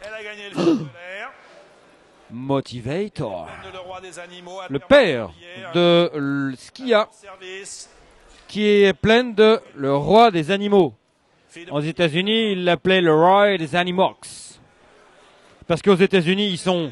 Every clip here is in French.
Elle a gagné le fil de l'air. Motivator. Le roi des animaux. Le père de Skia, qui est pleine de le roi des animaux. Aux États-Unis, il l'appelait le roi des Animox. Parce qu'aux États-Unis, ils sont...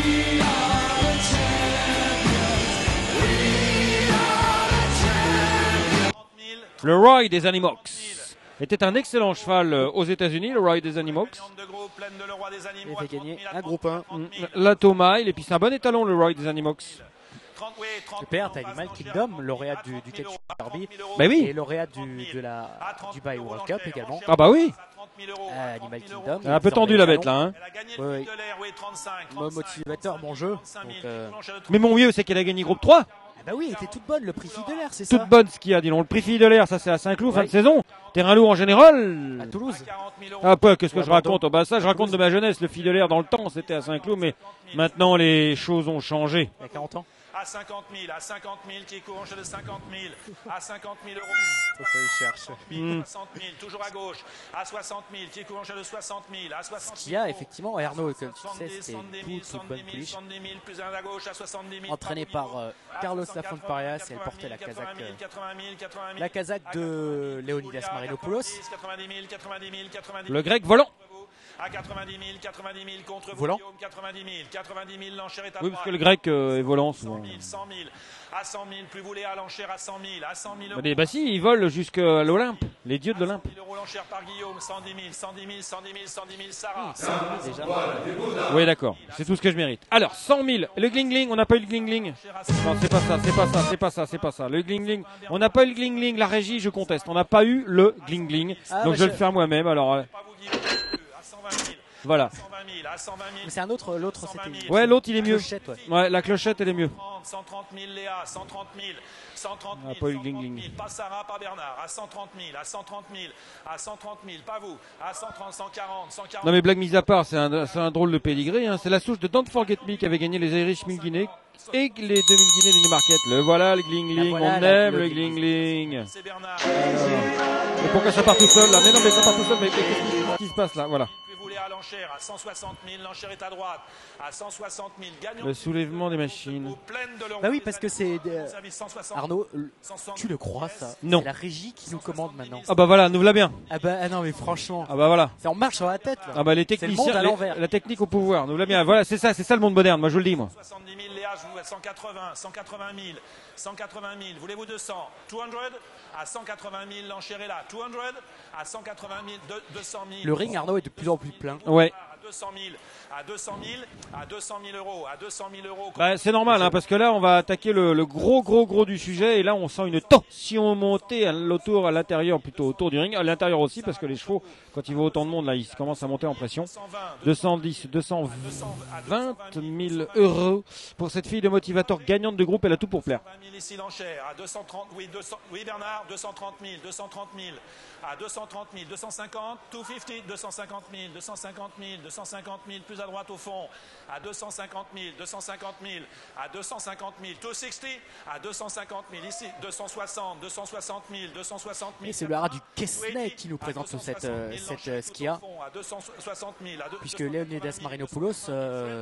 Le roi des Animox était un excellent cheval aux États-Unis, le roi des Animox. Il avait gagné un groupe 1. La Thomas, et puis c'est un bon étalon, le roi des Animox. Le père d'Animal Kingdom, lauréat du Kentucky Derby, bah oui. Et lauréat du Dubai World Cup également. Ah bah oui. Animal Kingdom. Elle a un peu tendu la bête là. Hein. Oui. Mon motivateur, mon jeu. Mais mon mieux, c'est qu'elle a gagné groupe 3. Ah bah oui, elle était toute bonne, le prix Fille de l'air, c'est ça. Toute bonne ce qu'il y a, dis donc. Le prix Fille de l'air, ça c'est à Saint-Cloud, fin de saison. Terrain lourd en général. À Toulouse. Ah pas, qu'est-ce que je raconte? Oh, bah ça, je raconte de ma jeunesse. Le Fille de l'air dans le temps, c'était à Saint-Cloud, mais maintenant les choses ont changé. Il y a 40 ans. À 50 000, à 50 000, qui court en jeu de 50 000, à 50 000 euros. Ça je cherche. 60 000, toujours à gauche, à 60 000, qui court en jeu de 60 000, à 60 000. Ce qu'il y a effectivement, Arnaud, comme tu sais, c'était une toute bonne pouliche. Entraînée par Carlos Lafont Parias, et elle portait la casaque de Leonidas Marinopoulos. Le grec volant. À 90 000, 90 000 contre vous, volant. Guillaume, 90 000, 90 000, l'enchère est à oui, parce que le grec est volant souvent. 100 000, 100 000, à 100 000, plus vous voulez à l'enchère à 100 000, à 100 000 euros. Bah si, ils volent jusqu'à l'Olympe, les dieux de l'Olympe. 100 000 euros l'enchère par Guillaume, 110 000, 110 000, 110 000, 110 000, Sarah. 110 000 déjà. Oui, d'accord, c'est tout ce que je mérite. Alors, 100 000, le gling-gling, on n'a pas eu le gling-gling. Non, c'est pas ça, c'est pas ça, c'est pas ça, c'est pas ça. Le gling-gling, on n'a pas eu le gling-gling, la régie, je conteste. On n'a pas eu le gling-gling, donc je vais le faire moi-même. Alors, voilà. Mais c'est un autre, l'autre c'était. Ouais, l'autre il est mieux. Clochette, ouais, la clochette elle est mieux. 130 000 Léa, 130 000, 130 000, pas eu le gling-gling. pas Sarah, pas Bernard, à 130 000, à 130 000, à 130 000, pas vous, à 130, 140, 140. Non mais blague mise à part, c'est un drôle de pédigré. Hein. C'est la souche de Don't Forget Me qui avait gagné les Irish 1000 Guinées et les 2000 Guinées du Newmarket. Le voilà le gling-gling, voilà, on aime le gling-gling. C'est Bernard. Et pourquoi ça part tout seul là? Mais non mais ça part tout seul, mais qu'est-ce qui se passe là? Voilà. À l'enchère, à 160 000, l'enchère est à droite, à 160 000, gagnant. Le soulèvement des machines. Bah oui, parce que c'est Arnaud, tu le crois ça? Non. C'est la régie qui nous commande maintenant. Ah bah voilà, nous voilà bien. Ah bah ah non mais franchement. Ah bah voilà. C'est en marche sur la tête là. Ah bah les techniciens, la technique au pouvoir, nous voilà bien. Voilà, c'est ça le monde moderne. Moi je vous le dis moi. 70 000, Léa, je vous à 180, 180 000, 180 000. Voulez-vous 200? 200 à 180 000, l'enchère est là. 200 à 180 000, 200 000. Le ring Arnaud est de plus en plus plein. Ouais. À 200 000, à 200 000, à 200 000 euros, à 200 000 euros. Bah, c'est normal, hein, parce que là, on va attaquer le gros du sujet, et là, on sent une tension montée à l'intérieur, plutôt autour du ring, à l'intérieur aussi, parce que les chevaux, quand ils voient autant de monde, là, ils commencent à monter en pression. 210, 220 000 euros pour cette fille de motivateur gagnante de groupe, elle a tout pour plaire. 220 000 ici l'enchère, à 230, oui Bernard, 230 000, 230 000, à 230 000, 250, 250, 250 000, 250 000, 250 000, plus à droite au fond, à 250 000, 250 000, à 250 000, 260, à 250 000, ici, 260, 260 000, 260 000. Et c'est le haras du Quesnay qui nous présente cette Skia. Puisque Leonidas Marinopoulos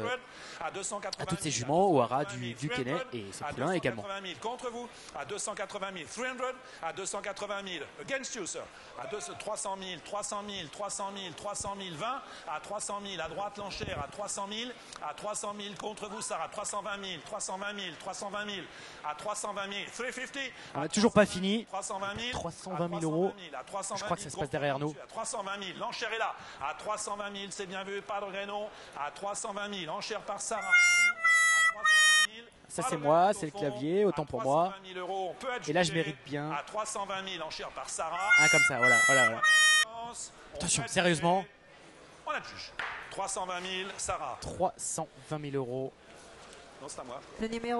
a toutes ses juments au haras du Quesnay et ses poulains également. Contre vous, à 280 000, 300, à 280 000, against you, sir, à 300 000, 300 000, 300 000, 300 000, 20, à 300 000, à droite l'enchère, à 300 000, à 300 000, contre vous, Sarah, 320 000, 320 000, 320 000, à 320 000, 350. On n'a toujours pas fini. 320 000, 320 000 euros. Je crois que ça se passe derrière nous. À 320 000, l'enchère est là, à 320 000, c'est bien vu, pas de Renault, à 320 000, enchère par Sarah. Ça c'est moi, c'est le clavier, autant pour moi. Et là je mérite bien. À 320 000 enchères par Sarah. Un comme ça, voilà. Attention, sérieusement. On adjuge. 320 000, Sarah. 320 000 euros. Non, c'est à moi.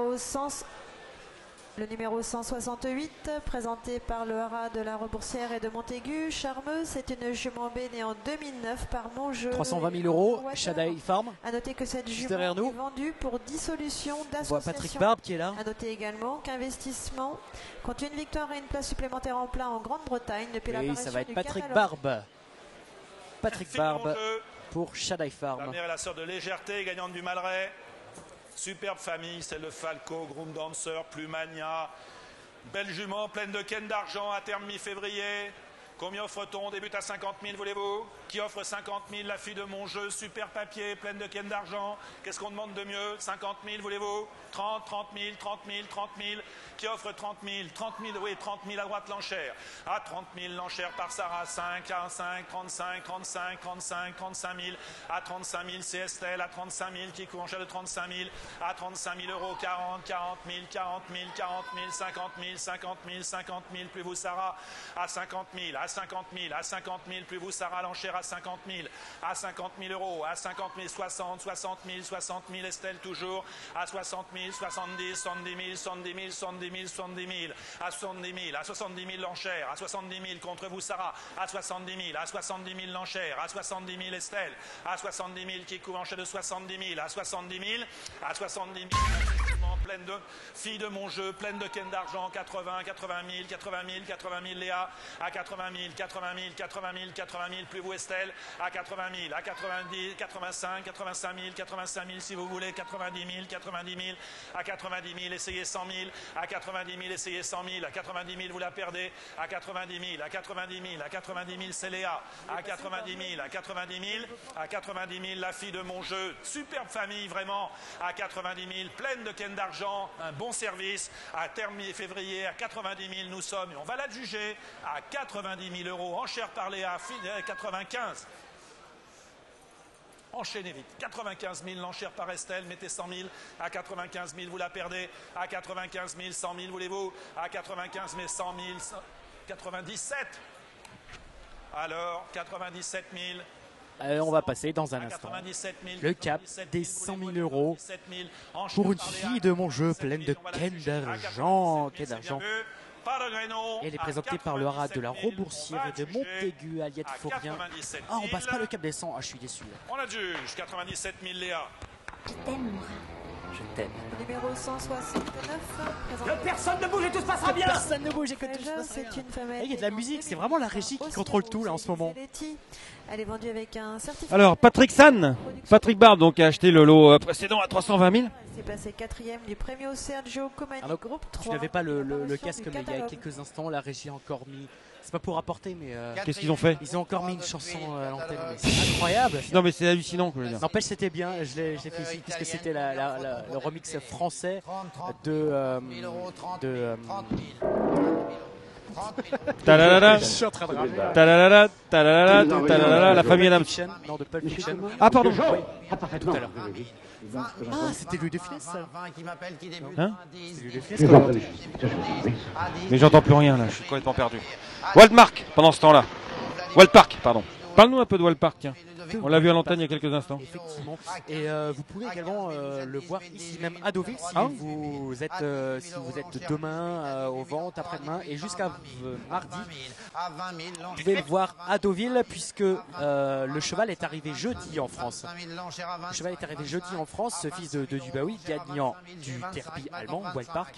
Le numéro 168, présenté par le haras de la Reboursière et de Montaigu. Charmeuse, c'est une jument B née en 2009 par Montjeu. 320 000 euros, Shadai Farm. A noter que cette jument derrière nous. est vendue pour dissolution On voit Patrick d'association. Barbe qui est là. A noter également qu'investissement compte une victoire et une place supplémentaire en plein en Grande-Bretagne depuis Oui, l'apparition ça va être du Patrick catalogue. Barbe. Patrick Barbe. pour Shadai Farm. La mère est la sœur de légèreté, gagnante du Malray. Superbe famille, c'est le Falco, Groom Dancer, Plumania. Belle jument, pleine de ken d'argent à terme mi-février. Combien offre-t-on? Débute à 50 000, voulez-vous? Qui offre 50 000? La fille de mon jeu, super papier, pleine de ken d'argent. Qu'est-ce qu'on demande de mieux? 50 000, voulez-vous? 30, 30 000, 30 000, 30 000. Qui offre 30 000? 30 000, oui, 30 000 à droite l'enchère. À 30 000 l'enchère par Sarah, 5, 45, 35, 35, 35, 35 000. À 35 000, c'est Estelle. À 35 000, qui court enchère de 35 000. À 35 000 euros, 40, 40 000, 40 000, 40 000, 50 000, 50 000, 50 000, plus vous Sarah. À 50 000, à 50 000, à 50 000, plus vous Sarah, l'enchère à 50 000. À 50 000 euros, à 50 000, 60, 60 000, 60 000, Estelle toujours. À 60 000, 70, 70 000, 70 000, 70 000, 70 000, à 70 000, à 000 l'enchère, à 70 000 contre vous Sarah, à 70 000, à 70 000 l'enchère, à 70 000 Estelle, à 70 000 qui couvre enchère de 70 000, à 70 000, à 70 000, pleine de filles de mon jeu, pleine de ken d'argent, 80, 80 000, 80 000, 80 000 Léa, à 80 000, 80 000, 80 000, 80 000, plus vous Estelle, à 80 000, à 90, 85, 85 000, 85 000 si vous voulez, 90 000, 90 000, à 90 000, essayez 100 000, à 90 000, essayez 100 000, à 90 000, vous la perdez, à 90 000, à 90 000, à 90 000, c'est Léa, à 90 000, à 90 000, à 90 000, la fille de mon jeu, superbe famille, vraiment, à 90 000, pleine de ken d'argent, un bon service, à terme mi-février, à 90 000, nous sommes, et on va la juger, à 90 000 euros, enchère par Léa, 95. Enchaînez vite. 95 000, l'enchère par Estelle, mettez 100 000. À 95 000, vous la perdez. À 95 000, 100 000, voulez-vous? À 95 000, 100 000, 97. Alors, 97 000. On va passer dans un instant le cap des 100 000 euros pour une fille de mon jeu pleine de ken d'argent. Elle est présentée par le haras de la Rauboursière et de Montaigu, Aliette Faurien. Ah, on passe pas le cap des 100. Ah, je suis déçu. On la juge. 97 000, Léa. Je t'aime, Morin. Je t'aime. Numéro 169. Que personne ne bouge et tout se passera bien. Personne ne bouge et que tout se passe bien. Il y a de la musique, c'est vraiment la régie qui contrôle tout là en ce moment. Elle est vendue avec un certificat. Alors, Patrick San, Patrick Barbe, donc, a acheté le lot précédent à 320 000. C'est placé 4e du Premio Sergio Comani, groupe 3. Je n'avais pas le casque, mais il y a quelques instants, la régie a encore mis. C'est pas pour apporter, mais. Qu'est-ce qu'ils ont fait? Ils ont encore mis une chanson à l'antenne. C'est incroyable. Non, mais c'est hallucinant, que je veux dire. N'empêche, c'était bien. Je l'ai fait ici, puisque c'était le remix français de. Talalala, Je suis en train de rappeler. talalala, talalala, talalala, la famille Adams. Non, de Pulp Fiction. Ah, pardon. Tout à l'heure. Ah, c'était Louis de Funès. Hein? C'est Louis de Funès. Mais j'entends plus rien, là, je suis complètement perdu. Waldmark, pendant ce temps-là. Waldpark, pardon. Parle-nous un peu de Waldpark, tiens. On l'a vu à l'antenne il y a quelques instants. Effectivement. Et vous pouvez également le voir ici même à Deauville si vous êtes demain aux ventes, après-demain et jusqu'à mardi. Vous pouvez le voir à Deauville puisque le cheval est arrivé jeudi en France. Le cheval est arrivé jeudi en France, ce fils de Dubaoui, gagnant du derby allemand, Waldpark.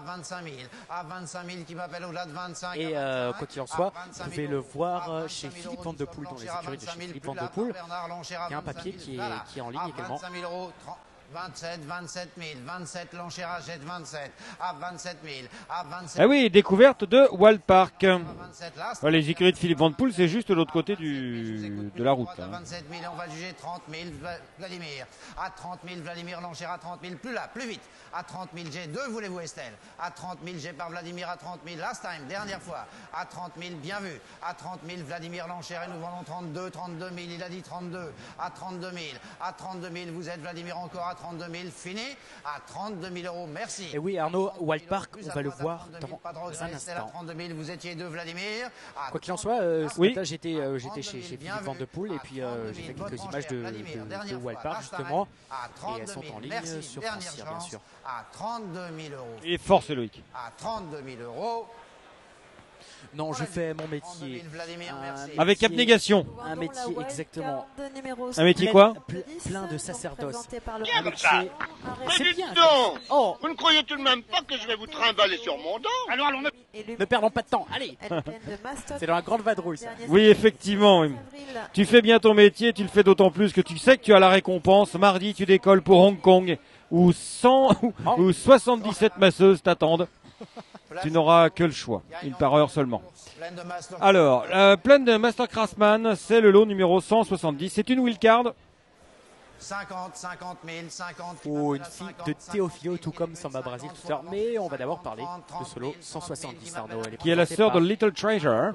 Et quoi qu'il en soit, vous pouvez le voir chez Philippe Van de Poel, dans les écuries de chez Philippe Van de Poel. Il y a un papier qui est en ligne également. 27 000, 27, l'enchère achète 27, à 27 000, à 27 Ah oui, découverte de Waldpark. 27 là. Les écuries de Philippe Van de Poel, c'est juste de l'autre côté de la route. À 27 000, on va juger 30 000, Vladimir. À 30 000, Vladimir, l'enchère à 30 000, plus là, plus vite. À 30 000, j'ai 2, voulez-vous Estelle? À 30 000, j'ai par Vladimir, à 30 000, last time, dernière fois. À 30 000, bien vu. À 30 000, Vladimir, l'enchère, et nous vendons 32 000, il a dit 32. À 32 000, à 32 000, vous êtes Vladimir encore à 32 000, fini. À 32 000 euros, merci. Et oui, Arnaud, Waldpark, on va le voir dans un à instant. 32 000, vous étiez 2, Vladimir. Quoi qu'il en soit, ce Oui. matin, j'étais chez Philippe Van de Poel et puis j'ai fait quelques images de Waldpark justement. Et elles sont en ligne sur Francière, bien sûr. À 32 000 euros. Et force Loïc. À 32 000 euros. Non, je fais mon métier. Avec abnégation. Un métier, exactement. Un métier quoi? Plein de sacerdoce. Bien comme ça. C'est bien. Donc, Oh, vous ne croyez tout de même pas que je vais vous trimballer sur mon dos? Alors, ne perdons pas de temps. Allez, c'est dans la grande vadrouille, ça. Oui, effectivement. Oui. Tu fais bien ton métier, tu le fais d'autant plus que tu sais que tu as la récompense. Mardi, tu décolles pour Hong Kong où 100 ou 77 masseuses t'attendent. Tu n'auras que le choix, une par heure seulement. Alors, pleine de Master Craftsman, c'est le lot numéro 170. C'est une wildcard. 50 000, 50 Ou une fille de Théophilo, tout comme Samba Brasil tout à l'heure. Mais on va d'abord parler de ce lot 170, Arnaud. Qui est la sœur de Little Treasure.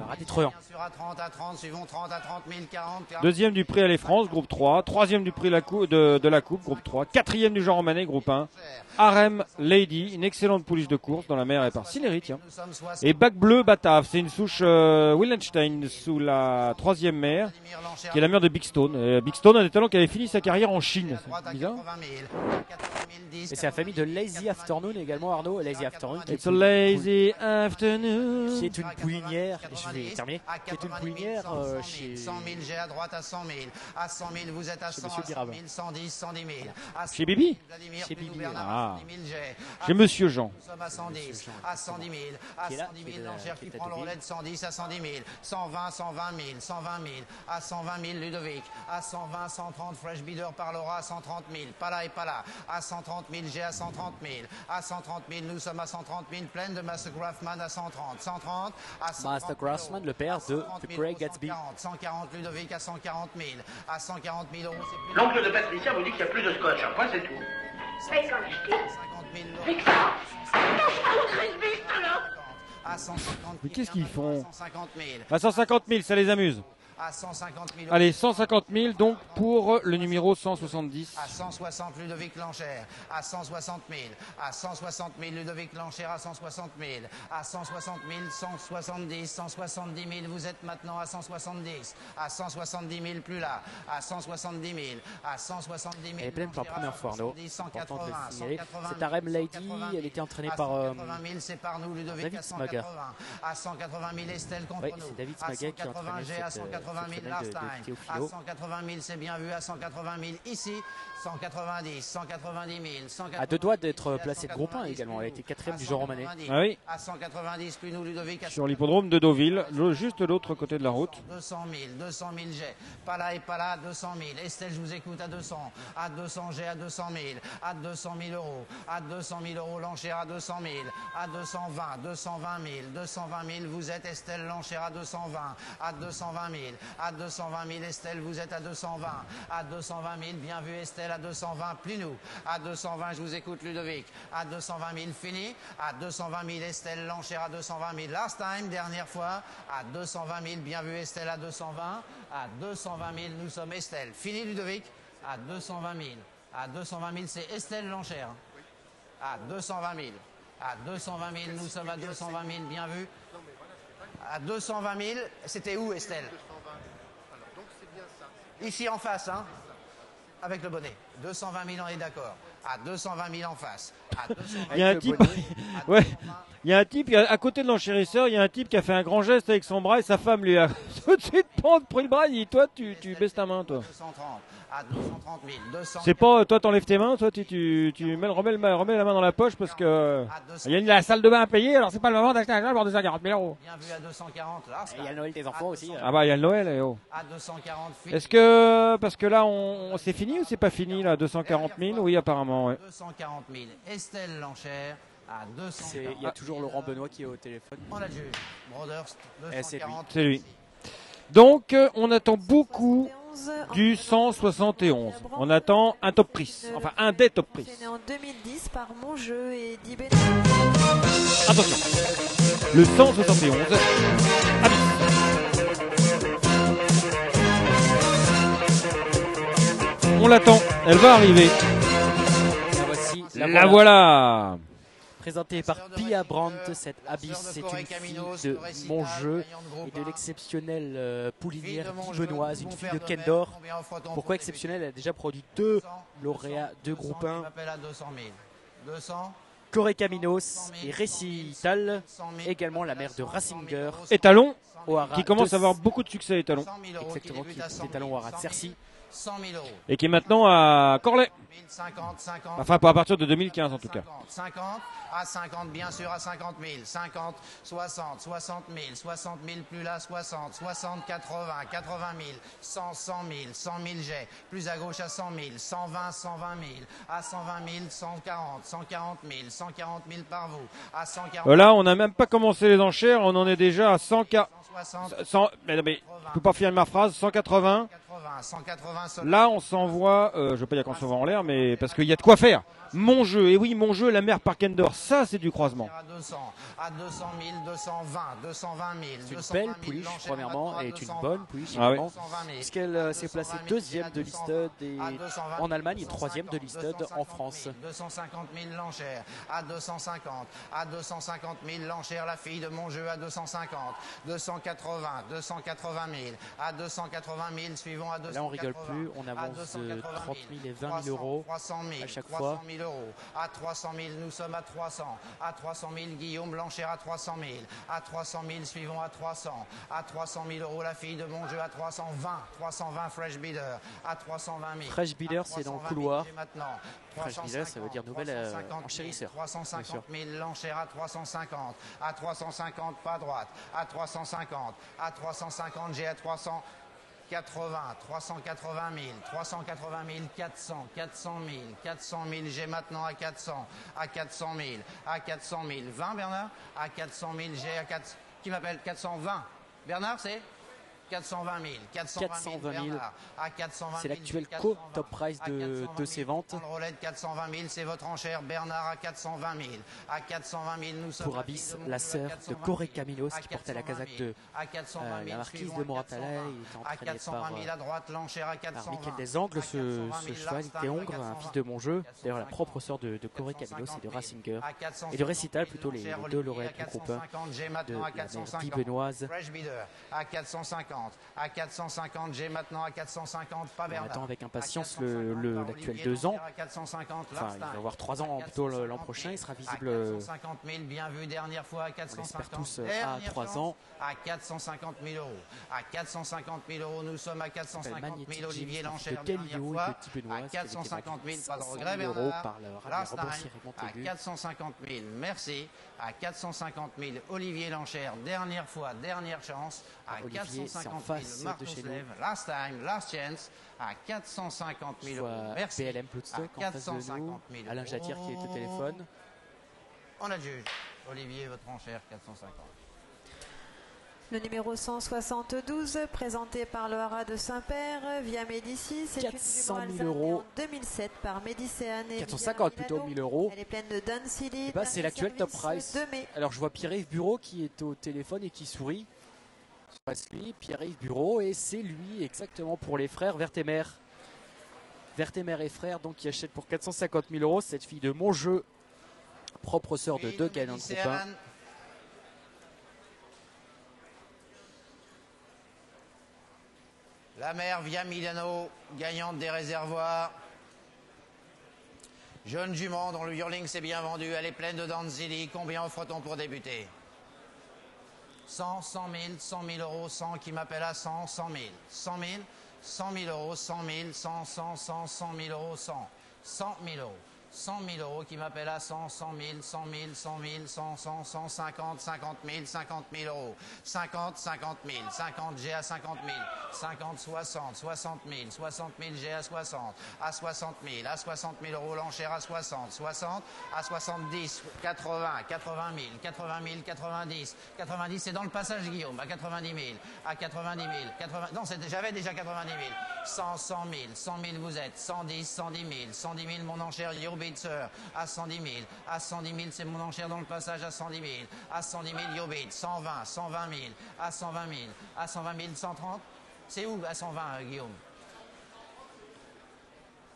Deuxième du prix Allez France, groupe 3. Troisième du prix de la coupe, groupe 3. Quatrième du genre romané, groupe 1. Harem Lady, une excellente pouliche de course dans la mer et par Sillery, tiens. Et Bac Bleu Batave, c'est une souche Willenstein sous la troisième mère, qui est la mère de Big Stone. Big Stone, un des talents qui avait fini sa carrière en Chine. C'est bizarre. Et c'est la famille de Lazy Afternoon également, Arnaud. Lazy Afternoon. It's a lazy afternoon. Qui est une poulinière, je vais terminer, qui est une poulinière chez... 100 000, j'ai à droite à 100 000. À 100 000, vous êtes à 100 000, 110, 110 000. Chez Bibi? Chez Bibi, ah. Chez Monsieur Jean. Nous sommes à 110, à 110 000, à 110 000, l'enchère qui prend le relais de 110 à 110 000, 120, 120 000, 120 000, à 120 000, Ludovic, à 120, 130, Fresh Bidder par Laura, à 130 000, pas là et pas là, à 130 000, j'ai à 130 000, à 130 000, nous sommes à 130 000, pleine de Master Craftsman à 130, 130, à 130 Master Craftsman, le père de Craig Gatsby. 140 Ludovic à 140 000, à 140 000 euros, c'est plus... L'oncle de Patricia vous dit qu'il y a plus de scotch. Un point, c'est tout. Mais qu'en acheter 50 000 Avec ça Lâche-moi vite, alors à 150 000, Mais qu'est-ce qu'ils font? 150 000, À 150 000, ça les amuse. à 150 000 Allez, 150 000 donc pour le numéro 170. à 160 Ludovic Lanchère, à 160 000, à 160 000 Ludovic Lanchère, à 160 000, à 160 000, 170, 170 000, vous êtes maintenant à 170, à 170 000 plus là, à 170 000, à 170 000. Elle est pleine pour la première fois, Arnaud. 180, Important de le signaler. 180, Cette Harem Lady, 180 elle était entraînée à par 180 000, c'est par nous, Ludovic David à Smaga. 180, à 180 000, Estelle contre Oui, nous. c'est David À Smaga qui a 180 entraîné G, à cette 180 000 femelle last de time, à Théophilo. 180 000, c'est bien vu, à 180 000 ici, 190, 190 000, 190 À deux doigts d'être placée de groupe 1 également. Elle a été quatrième du genre romané. Ah oui, à 190, plus nous, Ludovic, à sur l'hippodrome de Deauville, juste de l'autre côté de la route. 200 000 G, pas là et pas là, 200 000. Estelle, je vous écoute à 200, à 200 G, à 200 000, à 200 000 euros, à 200 000 euros, l'enchère à 200 000, à 220, 220 000, 220 000, vous êtes Estelle, l'enchère à 220, à 220 000, à 220 000, Estelle, vous êtes à 220, à 220 000, bien vu Estelle, à 220, plus nous, à 220, je vous écoute Ludovic, à 220 000, fini, à 220 000, Estelle, l'enchère à 220 000, last time, dernière fois, à 220 000, bien vu Estelle, à 220, à 220 000, nous sommes Estelle, fini Ludovic, à 220 000, à 220 000, c'est Estelle, l'enchère, à 220 000, à 220 000, nous sommes à 220 000, bien vu, à 220 000, c'était où Estelle? Ici en face, hein, avec le bonnet. 220 000, on est d'accord. À 220 000 en face. À 220 000, Il y a un type, ouais, il y a un type, à côté de l'enchérisseur, il y a un type qui a fait un grand geste avec son bras et sa femme lui a tout de suite pris le bras et dit toi tu baisses ta main toi. 230, à 230 000, 200 C'est pas toi t'enlèves tes mains, toi tu remets la main dans la poche parce que il y a la salle de bain à payer alors c'est pas le moment d'acheter un jeu pour 240 000 euros. bien vu à 240, là, Et il y a le Noël des enfants aussi. Ah bah il y a le Noël et oh. à 240, Est-ce que parce que là on c'est fini ou c'est pas fini là 240 000 oui apparemment ouais. 240 000, Estelle l'enchère à 200 000. Il y a toujours Laurent Benoît qui est au téléphone. On a le juge. Brothers, c'est lui. 240. C'est lui. Donc on attend beaucoup du 171. On attend un top prix, enfin un des top prix. C'est né en 2010 par Mon Jeu et Dibé. Attention, le 171. On l'attend, elle va arriver. La voici. La voilà. Présentée par Pia Brandt, cette Abyss, c'est une fille de Mon Jeu et de l'exceptionnelle poulinière Guy Benoît, une fille de Kendor. Pourquoi exceptionnelle? Elle a déjà produit 2 lauréats de groupe 1. Je m'appelle à 200 000. 200, Correcaminos et Récital, également la mère de Rasinger. Étalon, O'Hara qui commence de- à avoir beaucoup de succès, Étalon. Exactement, qui est Étalon O'Hara de Cercy. 100 000 euros. Et qui est maintenant à Corlay. 50, 50. Enfin, pas à partir de 2015 en tout cas. 50, à 50 bien sûr, à 50 000, 50, 60, 60 000, 60 000 plus là, 60, 60, 80, 80 000, 100, 100 000, 100 000 jets, plus à gauche à 100 000, 120, 120 000, à 120 000, 140, 140 000, 140 000 par vous, à 140 Là, on n'a même pas commencé les enchères, on en est déjà à 100K. 160, Mais non, mais je peux pas finir ma phrase, 180. 180, 180, Là, on s'envoie, je veux pas dire qu'on s'envoie en l'air, mais parce qu'il y a de quoi faire. Mon jeu, et oui, mon jeu, la mère Parkendor, ça c'est du croisement. à 200, à 200 000, 220, 220 000, C'est une 220 belle 000, pouliche, l'enchère premièrement, à et une 220, bonne pouliche, Ah oui. également, 220 000, puisqu'elle s'est placée 220 000, deuxième de l'Istud en Allemagne et troisième de l'Istud en France. 250 000 l'enchère, à 250, à 250 000 l'enchère, la fille de mon jeu à 250, 280, 280 000, à 280 000, suivons à 280. Là, on rigole plus, on avance de 30 000 et 20 000 euros 300 000, à chaque 300 fois. 000 euros, à 300 000, nous sommes à 300, à 300 000, Guillaume Blanchère à 300 000, à 300 000, suivons à 300, à 300 000 euros, la fille de mon jeu à 320, 320 Fresh Bidder, à 320 000. Fresh Bidder, c'est dans le couloir. Maintenant, Fresh Bidder, ça veut dire nouvel enchérisseur. 350 000, l'enchère à 350, à 350, pas droite, à 350, à 350, j'ai à 300. 380 000, 380 000, 400, 400 000, 400 000, j'ai maintenant à 400 000, à 400 000, 20 Bernard, à 400 000, j'ai à 4, qui m'appelle 420, Bernard c'est 420 000, 420 000, Bernard, à 420 000, C'est l'actuel 420, top price de ses ventes. Roulette 420 000, c'est votre enchère, Bernard à 420 000, à 420 000, nous sommes Pour Abyss, la sœur de Correcaminos qui portait la casaque de la marquise de Moratala, il était à entraîné 420 000 à droite, l'enchère à 420 par Michael Desangles, ce cheval Théongre, un fils de mon jeu, d'ailleurs la propre sœur de Correcaminos et de Rasinger, et de Récital plutôt, les deux lauréats du groupe 1 de la mère Guy Benoise. à 450, à 450, j'ai maintenant à 450, pas On Bernard. attend avec impatience l'actuel 2 ans, à 450, enfin il va avoir 3 ans plutôt l'an prochain, il sera visible, à 450 000, bien vu, dernière fois à 450. l'espère tous, à Dernière 3 chance, ans. À 450 000 euros. À 450 000 euros, nous sommes à 450 Magnétique 000. Olivier James, Lanchère, de dernière Galileo fois. et de Guy Benoise, À 450 000, pas de 500 regret, 000 euros Bernard. par le Last reboursier time, Raymond à Tégu. 450 000, merci. À 450 000, Olivier Lanchère, dernière fois, dernière chance. À Olivier, c'est en 450 face 000, de Marc chez nous. Mousselet, last time, last chance. À 450 000 Soit euros, merci. BLM Bloodstock en face de nous, 000 Alain Jatier qui est au téléphone. On adjuge. Olivier, votre enchère, 450. Le numéro 172, présenté par le Haras de Saint-Père via Médicis. C'est une 400 000 jument euros. en 2007 par Médicéane et 450 plutôt, 1000 euros. Elle est pleine de Duncilly. Et bah, c'est l'actuel top price. De mai. Alors je vois Pierre-Yves Bureau qui est au téléphone et qui sourit. C'est lui, Pierre-Yves Bureau, et c'est lui exactement pour les frères Vertemer. Vertemer et frères donc qui achètent pour 450 000 euros cette fille de mon jeu, propre sœur de deux gagnants de groupe 1. La mère via Milano, gagnante des réservoirs. Jeune jument dont le hurling s'est bien vendu. Elle est pleine de Danzili. Combien offre-t-on pour débuter? 100, 100 000, 100 000 euros, 100 qui m'appelle à 100, 100 000. 100 000, 100 000 euros, 100 000, 100, 100, 100, 100 000 euros, 100. 100 000 euros. 100 000 euros qui m'appelle à 100, 100 000, 100 000, 100 000, 100, 100, 150, 50 000, 50 000 euros. 50, 50 000, 50, j'ai à 50 000. 50, 60, 60 000, 60 000, j'ai à 60. À 60 000, à 60 000 euros, l'enchère à 60. 60, à 70, 80, 80 000, 80 000, 90. 90, c'est dans le passage, Guillaume, à 90 000. À 90 000, 80, non, j'avais déjà 90 000. 100, 100 000, 100 000 vous êtes. 110, 110 000, 110 000, mon enchère, Yobitzer, à 110 000. À 110 000, c'est mon enchère dans le passage à 110 000. À 110 000, Yobit, 120, 120 000. À 120 000, à 120 000, 130. C'est où à 120, Guillaume?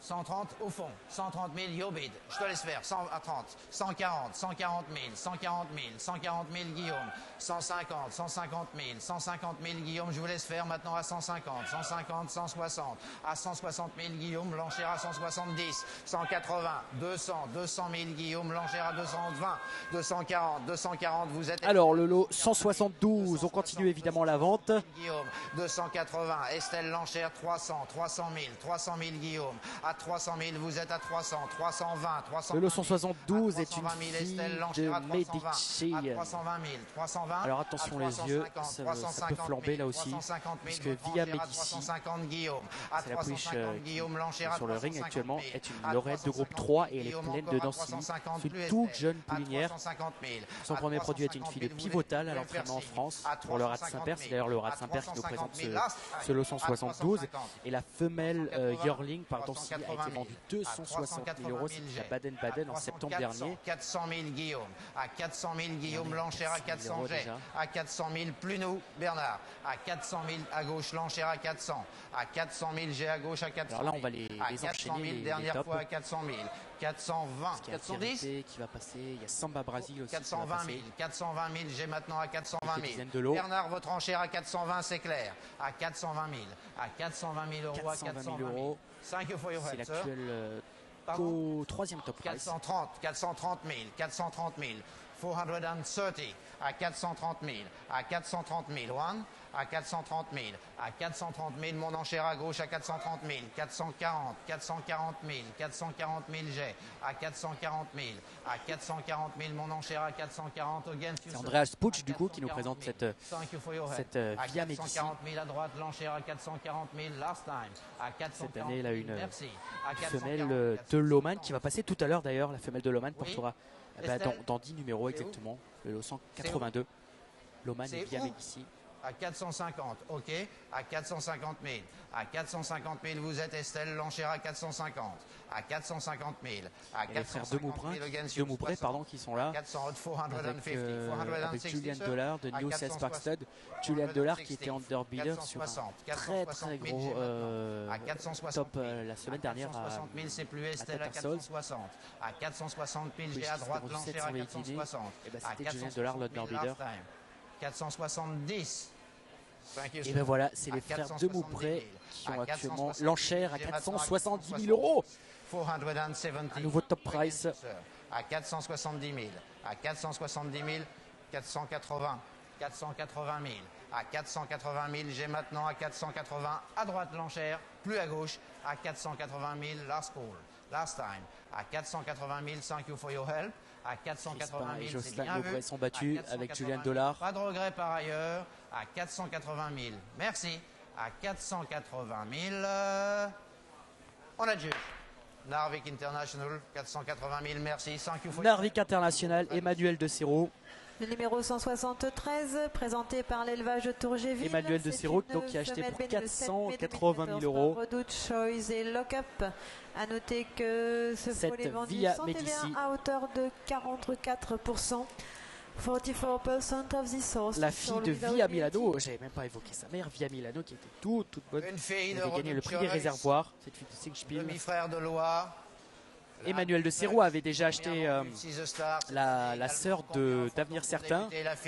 130 au fond, 130 000, yo bid, je te laisse faire, 100 à 30, 140, 140 000, 140 000, 140 000 Guillaume, 150, 150 000, 150 000 Guillaume, je vous laisse faire maintenant à 150, 150, 160, à 160 000 Guillaume, l'enchère à 170, 180, 200, 200 000 Guillaume, l'enchère à 220, 240, 240, vous êtes... Alors le lot 172, on continue évidemment la vente. Guillaume, 280, Estelle l'enchère 300, 300 000, 300 000 Guillaume, à 300 000, vous êtes à 300, 320, 300 Le lot 172 est une 000, fille Estelle de l'enchère à 320, Medici. à 320 000, 320. Alors attention les yeux, ça peut flamber là aussi, puisque Via Medici, c'est la pouliche sur le ring actuellement, est une lauréate de groupe 3 et elle est pleine de Nancy. C'est une toute jeune poulinière. Son premier produit est une fille de Pivotal à l'entraînement en France pour le Rat de Saint-Père. C'est d'ailleurs le Rat de Saint-Père qui nous présente ce lot 172. Et la femelle Yearling par Nancy a été vendue 260 000 €, c'était à Baden-Baden en septembre dernier. 400 000 Guillaume, à 400 000 Guillaume, l'enchère à 400 G, à 400 000 plus nous Bernard, à 400 000 à gauche, l'enchère à 400, à 400 000 G à gauche à 400 000. Alors là on va les enchaîner, les dernière tops. fois à 400 000, 420, 410 qui va passer, il y a Samba Brasil aussi 420 000, 420 000, j'ai maintenant à 420 000. Bernard, votre enchère à 420, c'est clair. À 420 000, à 420 000 € à 420 000. 5 for your c'est head, sir. l'actuel troisième top price. 430 000, 430 000, 430 à 430 000, à 430 000, one, à 430 000, à 430 000, mon enchère à gauche à 430 000, 440, 440 000, 440 000 j'ai, à 440 000, à 440 000, mon enchère à 440 again. C'est Andreas Pucci du coup qui nous présente cette Via Medici. 440 000 à droite, l'enchère à 440 000, last time, à 440 000, Cette année, elle a une merci. femelle de Loman qui va passer tout à l'heure d'ailleurs. La femelle de Loman portera dans 10 numéros exactement, le lot 182. Loman et Via Medici. À 450, ok, à 450 000, à 450 000, vous êtes Estelle, l'enchère à 450, à 450 000, à 450 000, Moubray, qui sont là, avec Julian Dollard de New Sales Parkstud. Julian Dollard qui était underbidder sur un très très gros top la semaine dernière à 460 000, c'est plus Estelle à 460, à 460 000, j'ai à droite l'enchère à 460, c'était Julian Dollard l'underbidder. 470. Et ben voilà, c'est les frères de Moubray qui ont actuellement l'enchère à 470 000 €. Un nouveau top price. À 470 000, à 470 000, 480, 480 000, à 480 000, j'ai maintenant à 480 à droite l'enchère, plus à gauche, à 480 000, last call, last time, à 480 000, thank you for your help. À 480 000, c'est bien vu. Sont battus avec Julian Dollard. Pas de regret par ailleurs. À 480 000, merci. À 480 000, on a juge. Narvik International, 480 000, merci. Narvik International, Emmanuel de Serrault. Le numéro 173, présenté par l'élevage de Tourgéville. Emmanuel de Serrault, donc qui a acheté pour 480 000 €. Redouche Choice et Lock-up. À noter que ce foal est vendu sans TVA à hauteur de 44%. 44% of this source. La fille de Via Milano, j'avais même pas évoqué sa mère, Via Milano, qui était toute bonne. Elle avait gagné le prix des réservoirs, cette fille de Singspiel. Demi-frère de Loire. Emmanuel de Serrault avait déjà acheté la sœur d'Avenir Certain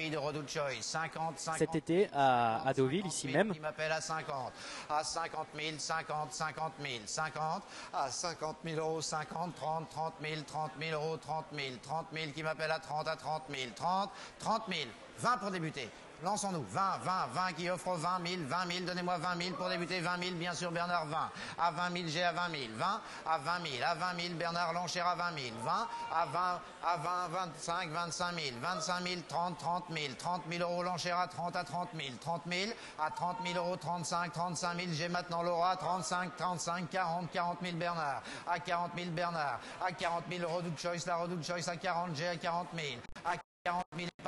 cet été à Deauville, ici même. Qui m'appelle à 50 000, 50, 50 000, 50, à 50 000 €, 50, 30, 30 000, 30 000 €, 30 000, 30 000, qui m'appelle à 30 000, 30, 30 000, 20 pour débuter. Lançons-nous, 20 qui offre 20 000, 20 000, donnez-moi 20 000 pour débuter, 20 000, bien sûr Bernard, 20, à 20 000, j'ai à 20 000, 20, à 20 000, à 20 000, Bernard, l'enchère à 20 000, 20, à 20, 25, 25 000, 25 000, 30, 30 000, 30 000 €, l'enchère à 30 000, 30 000, à 30 000 €, 35, 35 000, j'ai maintenant Laura, 35, 35, 40, 40 000, Bernard, à 40 000, Bernard, à 40 000, Redoute Choice, la Redoute Choice à 40, j'ai à 40 000, à 40 000, pas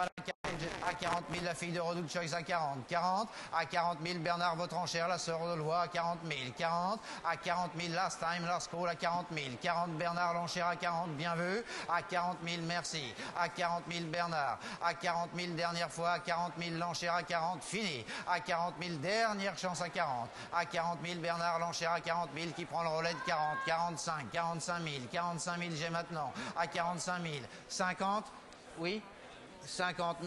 à 40 000, la fille de Redoute Choice à 40. 40, à 40 000, Bernard votre enchère, la sœur de loi à 40 000. 40, à 40 000, last time, last call à 40 000. 40, Bernard l'enchère à 40, bien vu. À 40 000, merci. À 40 000, Bernard. À 40 000, dernière fois. À 40 000, l'enchère à 40, fini. À 40 000, dernière chance à 40. À 40 000, Bernard l'enchère à 40 000 qui prend le relais de 40. 45, 45 000, 45 000, j'ai maintenant. À 45 000, 50, oui. 50,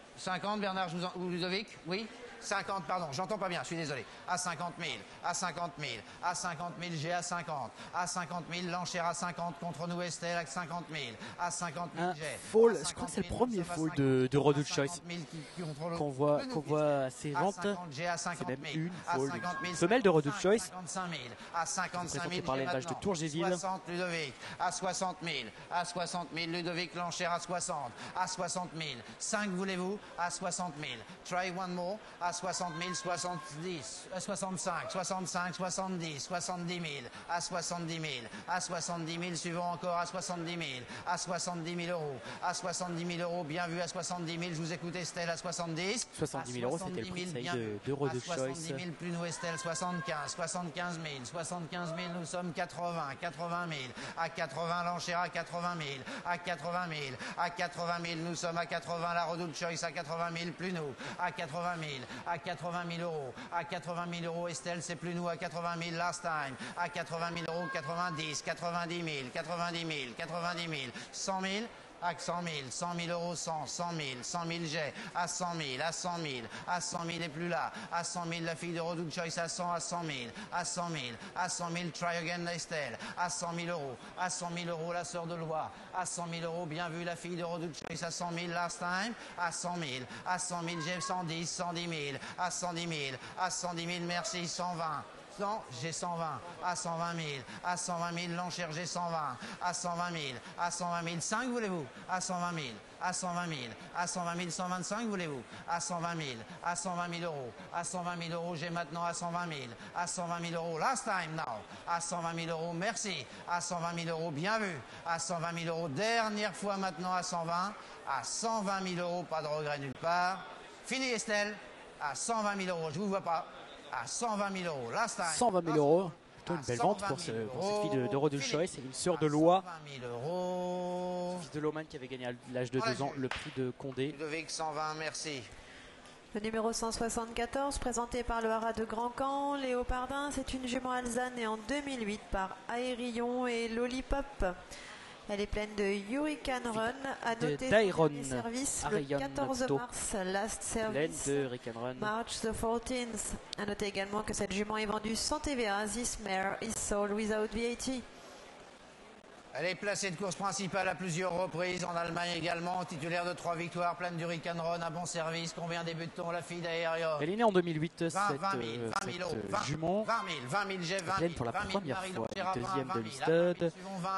50 Bernard ou Ludovic, oui. 50, pardon, j'entends pas bien, je suis désolé. À 50 000, à 50 000, à 50 000, j'ai à 50. À 50 000, l'enchère à 50 contre nous Estelle à 50 000. À 50 000, j'ai. Fall, je crois que c'est le premier fall de Redoute Choice qu'on voit assez vente. C'est même une fall. Femelle de Redoute Choice. À 55 000, par l'élevage de Tourgéville. 60 Ludovic, à 60 000, à 60 000, Ludovic l'enchère à 60, à 60 000. 5 voulez-vous, à 60 000. Try one more, à 60 000, 70, à 65, 65, 70, 70 000, à 70 000, à 70 000, suivant encore à 70 000, à 70 000 euros, à 70 000 euros, bien vu à 70 000, je vous écoute Estelle à 70. 70 000 euros, c'était le prix de Redoute Choice. 70 000 plus nous Estelle, 75, 75 000, 75 000, nous sommes 80, 80 000, à 80 l'enchère à 80 000, à 80 000, à 80 000, nous sommes à 80, la Redoute Choice à 80 000, plus nous, à 80 000, à 80 000 euros, à 80 000 euros, Estelle, c'est plus nous, à 80 000 last time, à 80 000 euros, 90, 90 000, 90 000, 90 000, 100 000, à 100 000, 100 000 euros, 100, 100 000, 100 000 j'ai, à 100 000, à 100 000, à 100 000 et plus là, à 100 000 la fille de Redoute Choice, à 100, à 100 000, à 100 000, à 100 000, try again Estelle, à 100 000 euros, à 100 000 euros la sœur de loi, à 100 000 euros, bien vu la fille de Redoute Choice, à 100 000 last time, à 100 000, à 100 000 j'ai 110, 110 000, à 110 000, à 110 000, merci, 120. 100, j'ai 120, à 120 000, à 120 000, l'enchère, j'ai 120, à 120 000, à 120 000, 5 voulez-vous, à 120 000, à 120 000, à 120 000, 125 voulez-vous, à 120 000, à 120 000 euros, à 120 000 euros, j'ai maintenant à 120 000, à 120 000 euros, last time now, à 120 000 euros, merci, à 120 000 euros, bien vu, à 120 000 euros, dernière fois maintenant à 120, à 120 000 euros, pas de regret nulle part, fini Estelle, à 120 000 euros, je vous vois pas. À 120 000 euros. Last time. 120 000 euros. Plutôt une belle vente pour cette fille de Redoute Choice. C'est une sœur de loi. 120 000 euros. Fils de Loman qui avait gagné à l'âge de 2 ans le prix de Condé. Ludovic 120, merci. Le numéro 174, présenté par le Haras de Grand Camp, Léopardin, c'est une jument alezane née en 2008 par Aérillon et Lollipop. Elle est pleine de Hurricane Run, à noter d'Iron service le 14 mars, last service, March the 14th. À noter également que cette jument est vendue sans TVA, this mare is sold without VAT. Elle est placée de course principale à plusieurs reprises, en Allemagne également, titulaire de 3 victoires, pleine d'Hurricane Run, à bon service. Combien débute-t-on, la fille d'Aérien? Elle est née en 2008, 20 000 euros, jument. 20 000, j'ai 20 000. Pleine pour la première fois, deuxième de l'Istud.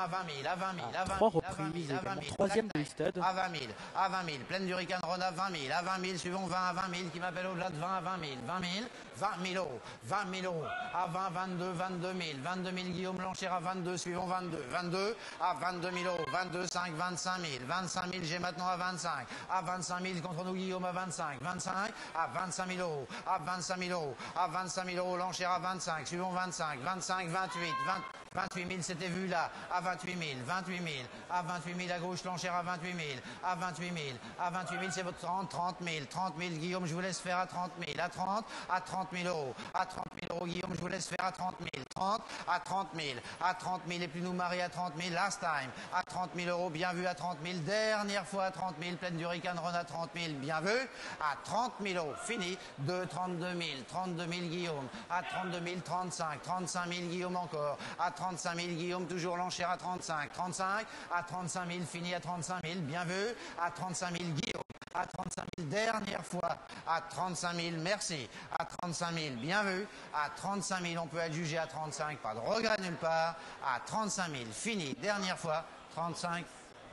À 3 reprises, également troisième de l'Istud. À 20 000, à 20 000, pleine d'Hurricane Run à 20 000, à 20 000, suivons 20 à 20 000, qui m'appelle au-delà de 20 à 20 000, 20 000, 20 000 euros, 20 000 euros, à 20, 22, 22 000, 22 000, Guillaume l'enchère à 22, suivons 22, 22, à 22 000 euros, 22, 5, 25 000, 25 000, j'ai maintenant à 25, à 25 000 contre nous, Guillaume à 25, 25, à 25 000 euros, à 25 000 euros, à 25 000 euros, l'enchère à 25, suivons 25, 25, 28, 28 000, c'était vu là, à 28 000, 28 000, à 28 000 à gauche, l'enchère à 28 000, à 28 000, à 28 000, c'est votre 30, 30 000, 30 000, Guillaume, je vous laisse faire à 30 000, à 30, à 30 000 euros, à 30 000 euros, Guillaume, je vous laisse faire à 30 000, 30, à 30 000, à 30 000, et puis nous marier à 30 000, last time, à 30 000 euros, bien vu à 30 000, dernière fois à 30 000, pleine d'Hurricane Run à 30 000, bien vu, à 30 000 euros, fini, 32 000, 32 000, Guillaume, à 32 000, 35, 35 000, Guillaume encore, à 35 000, Guillaume, toujours l'enchère à 35, 35, à 35 000, fini à 35 000, bien vu, à 35 000, Guillaume, à 35 000, dernière fois, à 35 000, merci, à 35 000, bien vu, à 35 000, on peut être jugé à 35, pas de regret nulle part, à 35 000, fini, dernière fois, 35,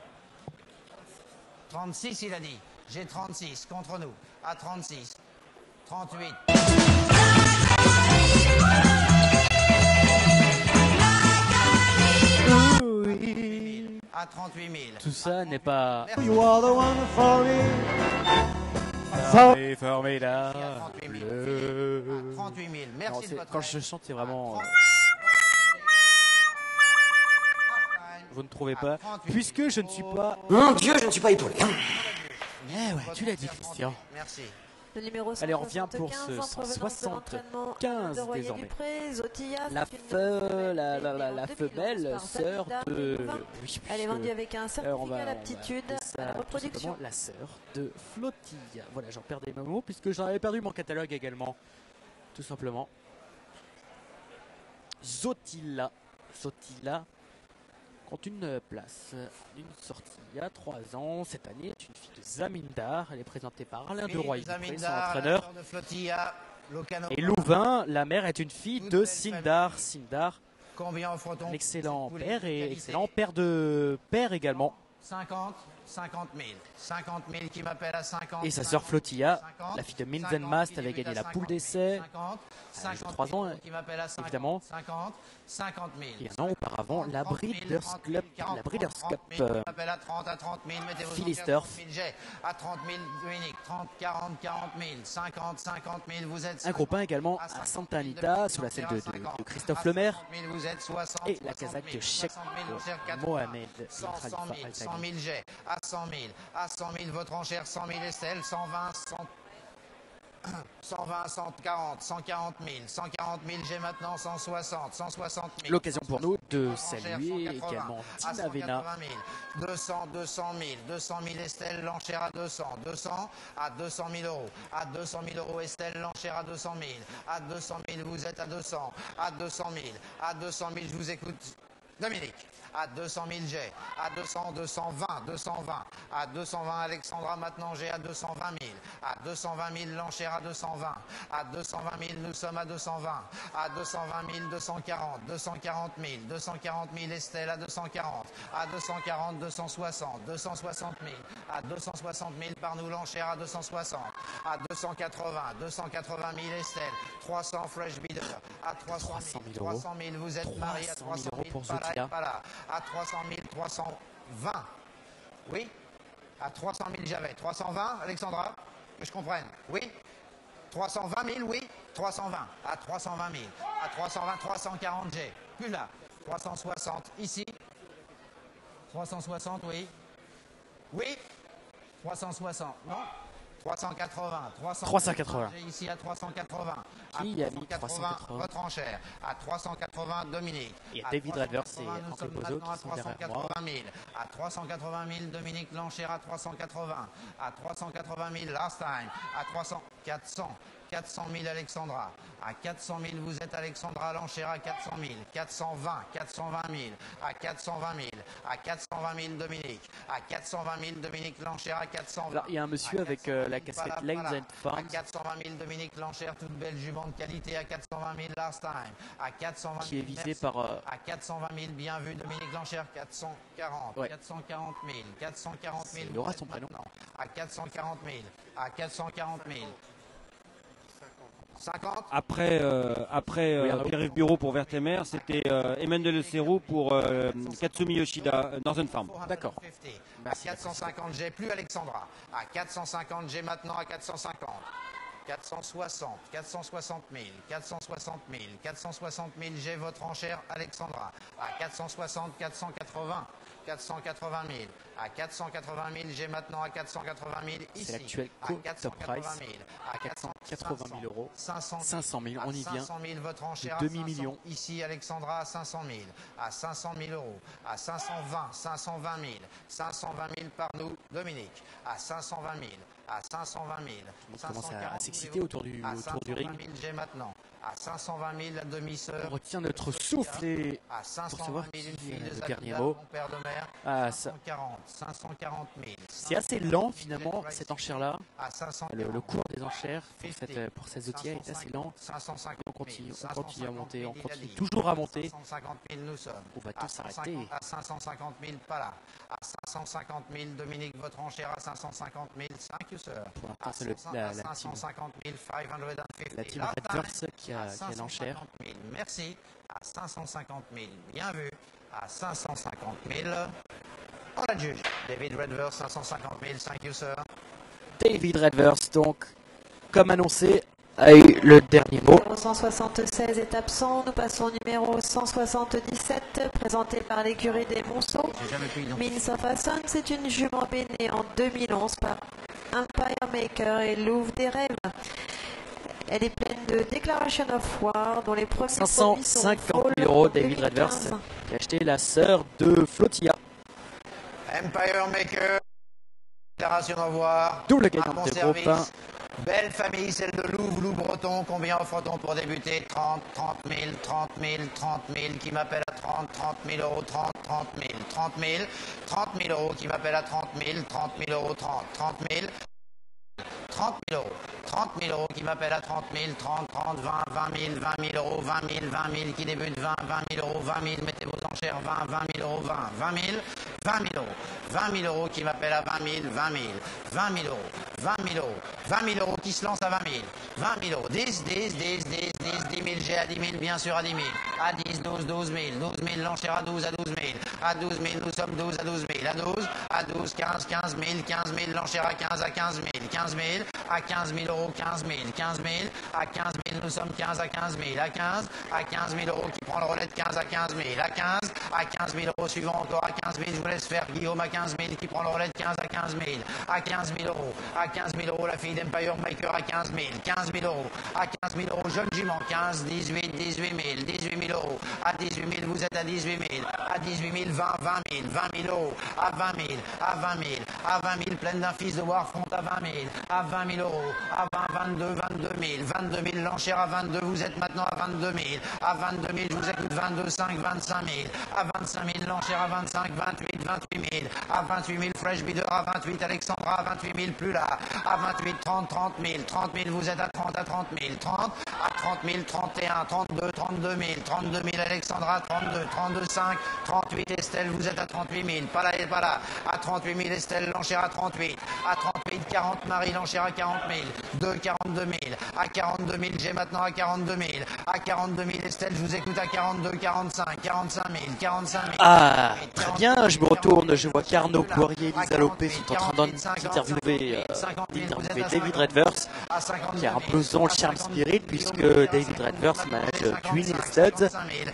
36 il a dit, j'ai 36 contre nous, à 36, 38. À à 38 000. Tout ça n'est pas... Merci. Formidable. À 38 000. À 38 000. Merci Non, de votre quand aide. je chante, c'est vraiment... Vous ne trouvez pas? Puisque je ne suis pas... Mon Dieu, je ne suis pas épaulé. Eh ouais, tu l'as dit, Christian. Merci. Le numéro Allez, on revient pour 175 ce en provenance de l'entraînement 175 de Royer désormais. Dupré, Zotilla, La, c'est une la femelle sœur de... Oui, Elle est vendue avec un on certificat va d'aptitude appeler ça à la tout reproduction. simplement la sœur de Flotilla. Voilà, j'en perdais mes mots puisque j'en avais perdu mon catalogue également. Tout simplement. Zotilla. Zotilla compte une place, une sortie il y a 3 ans. Cette année est une fille de Zamindar. Elle est présentée par Alain de Roy, son entraîneur. De Flotilla, Locano. Et Louvain, la mère, est une fille de Sindar. Sindar, Combien offre-t-on? un excellent Poulet, père et qualité. excellent père de père également. 50 000. 50 000 qui m'appelle à 50. Et sa sœur Flotilla, 50, la fille de 50, Minzenmast, qui avait débute gagné à la poule 50, d'essai. 50, à l'âge de 50 3 ans, 000 qui m'appelle à 50, évidemment. 50, 50 000. Et un an auparavant, la 30 000, Breeders' 30 000, Club, 40 la Breeders' 30 Cup 000 qui m'appelle à 30 000, mettez vos Philister. 30 000 jets. À 30 000, Dominique, 30, 40, 40 000, 50, 50 000, vous êtes... un groupe 1 également à 50 Santa 000, Anita, sous la selle de Christophe Lemaire. 60 000, vous êtes 60 Et la casaque de Cheikh 60 000, vos chers 80, Mohamed 100 Bin Khalifa 000, Al 100 Thani. 000 jets. À 100 000, à 100 000, votre enchère, 100 000 Estelle, 120, 120, 140, 140 000, 140 000, j'ai maintenant 160, 160 000. L'occasion pour nous de Enchère, saluer 180, également à Tina Vena. 180 000, 200, 200 000, 200 000 Estelle, l'enchère à 200, 200 à 200 000 euros, à 200 000 euros Estelle, l'enchère à 200 000, à 200 000, vous êtes à 200, à 200 000, à 200 000, je vous écoute. Dominique, à 200 000 j'ai, à 200, 220, 220, à 220 Alexandra maintenant j'ai à 220 000, à 220 000 l'enchère à 220, à 220 000 nous sommes à 220, à 220 000 240, 240 000, 240 000 Estelle à 240, à 240 260, 260 000, à 260 000 par nous l'enchère à 260, à 280, 280 000 Estelle, 300 Fresh Bidder, à 300 000, 300 000 vous êtes mariés à 300 000 pour pas là, Zotilla. pas là. À 300 000, 320. Oui. À 300 000, j'avais. 320, Alexandra, que je comprenne. Oui. 320 000, oui. 320. À 320 000. À 320, 340 G. Plus là. 360. Ici. 360, oui. Oui. 360. Non. 380. 380. J'ai ici à 380. Qui a mis 380? Votre enchère. À 380, Dominique. Il y a David Rivers et nous Henri sommes Bozo maintenant à qui sont derrière moi. 380 000. À 380 000, Dominique l'enchère à 380. À 380 000, last time. À 300, 400. 400 000, Alexandra. À 400 000, vous êtes Alexandra l'enchère à 400 000. 420, 420 000. À 420 000. À 420 000, Dominique. À 420 000, Dominique l'enchère à 420. Là, il y a un monsieur avec la casquette Lanes and À Farms 420 000, Dominique l'enchère, toute belle jument de qualité à 420 000 last time. À 420 000, qui est visé merci. par... À 420 000, bien vu, Dominique Lanchère, 440, Ouais. 440 000, 440 000. Il aura son prénom. Maintenant, à 440 000, à 440 000. 50. Après, Pierre-Yves Bureau pour Vertemer, c'était Emmanuel Le Serroux pour Katsumi Yoshida, Northern Farm. D'accord. À 450 G, plus Alexandra. À 450 G maintenant, à 450. 460, 460 000, 460 000, 460 000 G, votre enchère, Alexandra. À 460, 480, 480 000. À 480 000, j'ai maintenant à 480 000 ici. C'est l'actuel À top 480 price. 000. À 480 000 euros. 500 500 000, on y vient. 500 000, votre enchère De à demi-million. 500. Ici, Alexandra, à 500 000. À 500 000 euros. À 520, 520 000. 520 000 par nous, Dominique. À 520 000. À 520 000. On commence à 540 s'exciter 000. autour du À ring. 520 000, j'ai maintenant. À 520 000, la demi-sœur. On retient notre souffle et À pour 520 savoir 000, une qui fille est de le Zabida, dernier mot. mon père de mère. Ah, ça- 540 000. C'est assez lent finalement cette enchère-là. À 540 Le cours des enchères pour cette Zotia est assez lent. 550 On continue, 000, on continue à monter, on 550 000, continue il a dit. toujours à monter. 550 000 nous sommes. On va À tous s'arrêter. À 550 000, pas là. À 550 000, Dominique, votre enchère à 550 000, 5 sœurs. Pour l'instant, À c'est à la team 550 000, 550. La team Last time, Redverse qui à a l'enchère. 550 000, merci. À 550 000, bien vu. À 550 000. On la juge. David Redverse, 550 000. Thank you, sir. David Redverse, donc, comme annoncé, a eu le dernier mot. Numéro 176 est absent. Nous passons au numéro 177, présenté par l'écurie des Monceaux. Means of Hassan, c'est une jument née en 2011 par Empire Maker et Louvre des Rêves. Elle est pleine de Declaration of War, dont les premiers 550 000 €, David Redverse, qui a acheté la sœur de Flotilla. Empire Maker. Déclaration of War. Double À gagnant mon de service. groupe 1. Belle famille, celle de Louvre, Loup Breton. Combien offre-t-on pour débuter? 30 000, 30 000, qui m'appelle à 30 000 €, 30 000 €, qui m'appelle à 30 000 €, 30 000 €, 30 000 €, qui m'appelle à 30 000, 30, 20 000 €, 20 000 qui débute, 20 000 €, 20 000, mettez vos enchères, 20 000 €, 20 000 € qui m'appelle à 20 000, 20 000 € qui se lance à 20 000, 10 000, j'ai à 10 000, bien sûr à 10 000, à 10, 12 000, l'enchère à 12 000, nous sommes 12 à 12 000, à 12, 15 000, l'enchère à 15 000, à 15 000 €, 15 000, à 15 000, nous sommes 15 à 15 000, à 15 000 € qui prend le relais de 15 à 15 000, à 15 000 € suivant encore à 15 000, je vous laisse faire Guillaume à 15 000 qui prend le relais de 15 à 15 000, à 15 000 €, la fille d'Empire Maker à 15 000, à 15 000 €, jeune jument, 15, 18 000 €, à 18 000, vous êtes à 18 000, à 18 000, 20 000 €, à 20 000, pleine d'un fils de Warfront à 20 000, à 20 000 €, à 22 000, l'enchère à 22, vous êtes maintenant à 22 000, à 22 000, je vous écoute, 22, 5, 25 000, à 25 000, l'enchère à 25, 28 000, à 28 000, Fresh Bidder à 28, Alexandra à 28 000, plus là, à 28, 30 000, vous êtes à 30 000, 30, à 30 000, 31, 32 000, Alexandra, 32, 5, 38, Estelle, vous êtes à 38 000, pas là, à 38 000, Estelle, l'enchère à 38, 40, Marie, l'enchère à 40 000, 42 000, à 42 000, j'ai maintenant à 42 000, à 42 000, Estelle, je vous écoute à 42, 45 000. Ah, très bien, je me retourne, je vois qu'Arnaud Poirier et Lisa Lopé sont en train d'interviewer David Redverse, qui a un besoin de Charm Spirit, puisque David Redverse manage Twin Studs.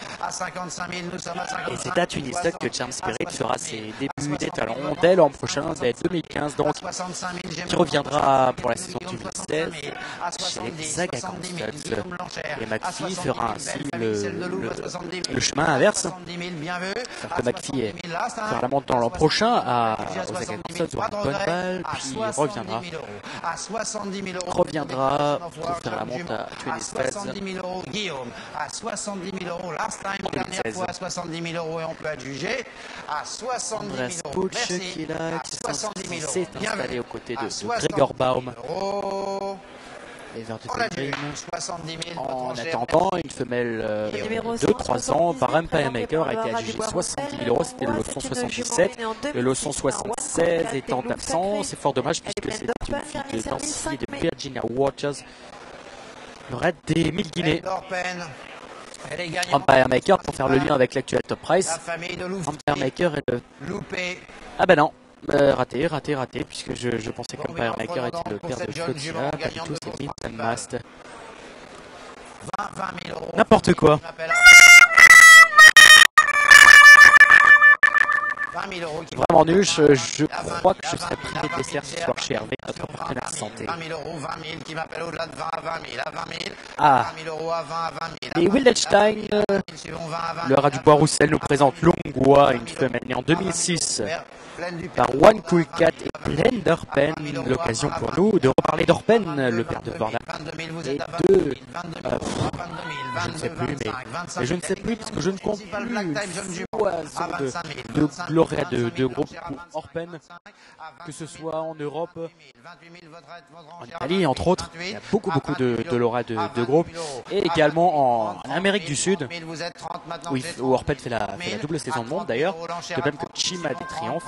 Et c'est à Twin Studs que Charm Spirit fera ses débuts d'étalon dès l'an prochain, dès 2015, donc, qui reviendra pour la saison 2016 chez les Saga Studs. Et McPhee fera ainsi le chemin inverse. Que McPhee fera la monte dans l'an prochain aux Saga Studs, aura une bonne balle, puis reviendra pour faire la monte à Twin Studs. À 70 000 €, last time, dernière fois à 70 000 € et on peut adjuger à 70 000 Andreas €. Puch qui est là, qui s'est installé aux côtés de Gregor Baum. Et vers en attendant, une femelle de 3 ans par Empire Maker a été adjugée 70 000 €, c'était le lot 177. Le lot 176 étant absent, c'est fort dommage puisque c'est une fille de Nancy de Virginia Waters. Le raid des 1000 Guinées. Empire Maker, pour faire le lien avec l'actuel Top Price, Empire Maker est le... Ah ben non, raté, puisque je pensais qu'Empire Maker était le père de Flotilla, pas du tout, c'est Minton Mast. N'importe quoi. 20 000 € Vraiment nul, je crois que je serais privé de dessert ce soir chez Hervé, notre partenaire santé. 20 000 €, 20 000 qui m'appelle au-delà de 20 à 20 000, à 20 000, Ah. 20 000 € à 20 à 20 000. Et Wildenstein, le rat du bois Roussel nous présente Longwa, une femelle née en 2006 par One Cool Cat et pleine d'Orpen. L'occasion pour nous de reparler d'Orpen, le père de Vorda. Et de... je ne sais plus, mais je ne sais plus parce que je ne compte plus une foison de lauréats de groupe pour Orpen, que ce soit en Europe En Italie, entre autres, il y a beaucoup de lauréats de groupe. Et également en Amérique du Sud, où Orpet fait la double saison de monde d'ailleurs, de même que Chim a des triomphes.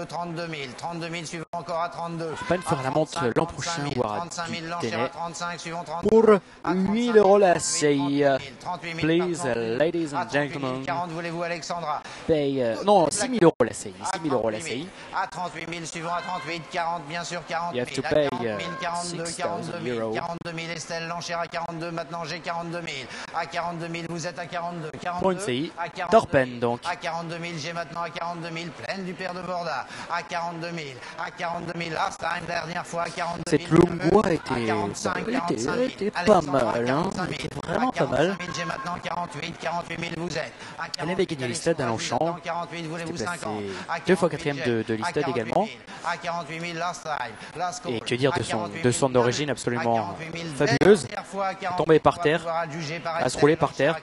Orpet fera la monte l'an prochain au Haras du Tenay pour 8 € la série. Please, ladies and gentlemen, paye, non, 6 000 € la série. 6 000 € la série. À 38 000, suivant à 38, 40, bien sûr, 40 000. You have to pay 42, 6,000 000, €. 42 000, Estelle, l'enchère à 42, maintenant j'ai 42 000. À 42 000, vous êtes à 42. 42 pour une série à 42 000, Torpen, donc. À 42 000, j'ai maintenant à 42 000, pleine du père de Borda. À 42 000, à 42 000, last time, dernière fois, à 42 000. Cette Lungua était pas mal, hein. Était vraiment pas mal. J'ai maintenant 48 000, vous êtes. Elle avait gagné Listed à Longchamp. C'était placé 2 fois 4e de Listed également. À 48 000, last time. Et que dire de son origine absolument fabuleuse. Tomber par terre, à se rouler par terre.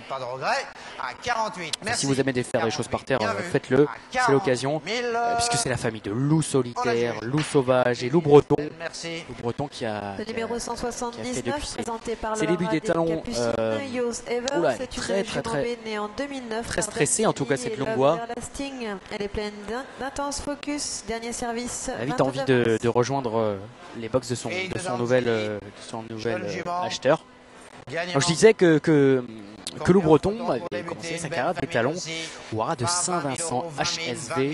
Si vous aimez faire des choses par terre, faites-le, c'est l'occasion. Puisque c'est la famille de loups solitaires, loups sauvages et loups bretons. Loups bretons qui a Le numéro 179, présenté par ses le débuts des talons, Oula, très stressé en tout cas cette Lungua. Elle est pleine d'intenses focus. Dernier service. Elle a vite envie de rejoindre les box de son nouvel acheteur. Alors, je disais que Loup Breton avait commencé sa carrière des talons au Haras de Saint-Vincent, HSV.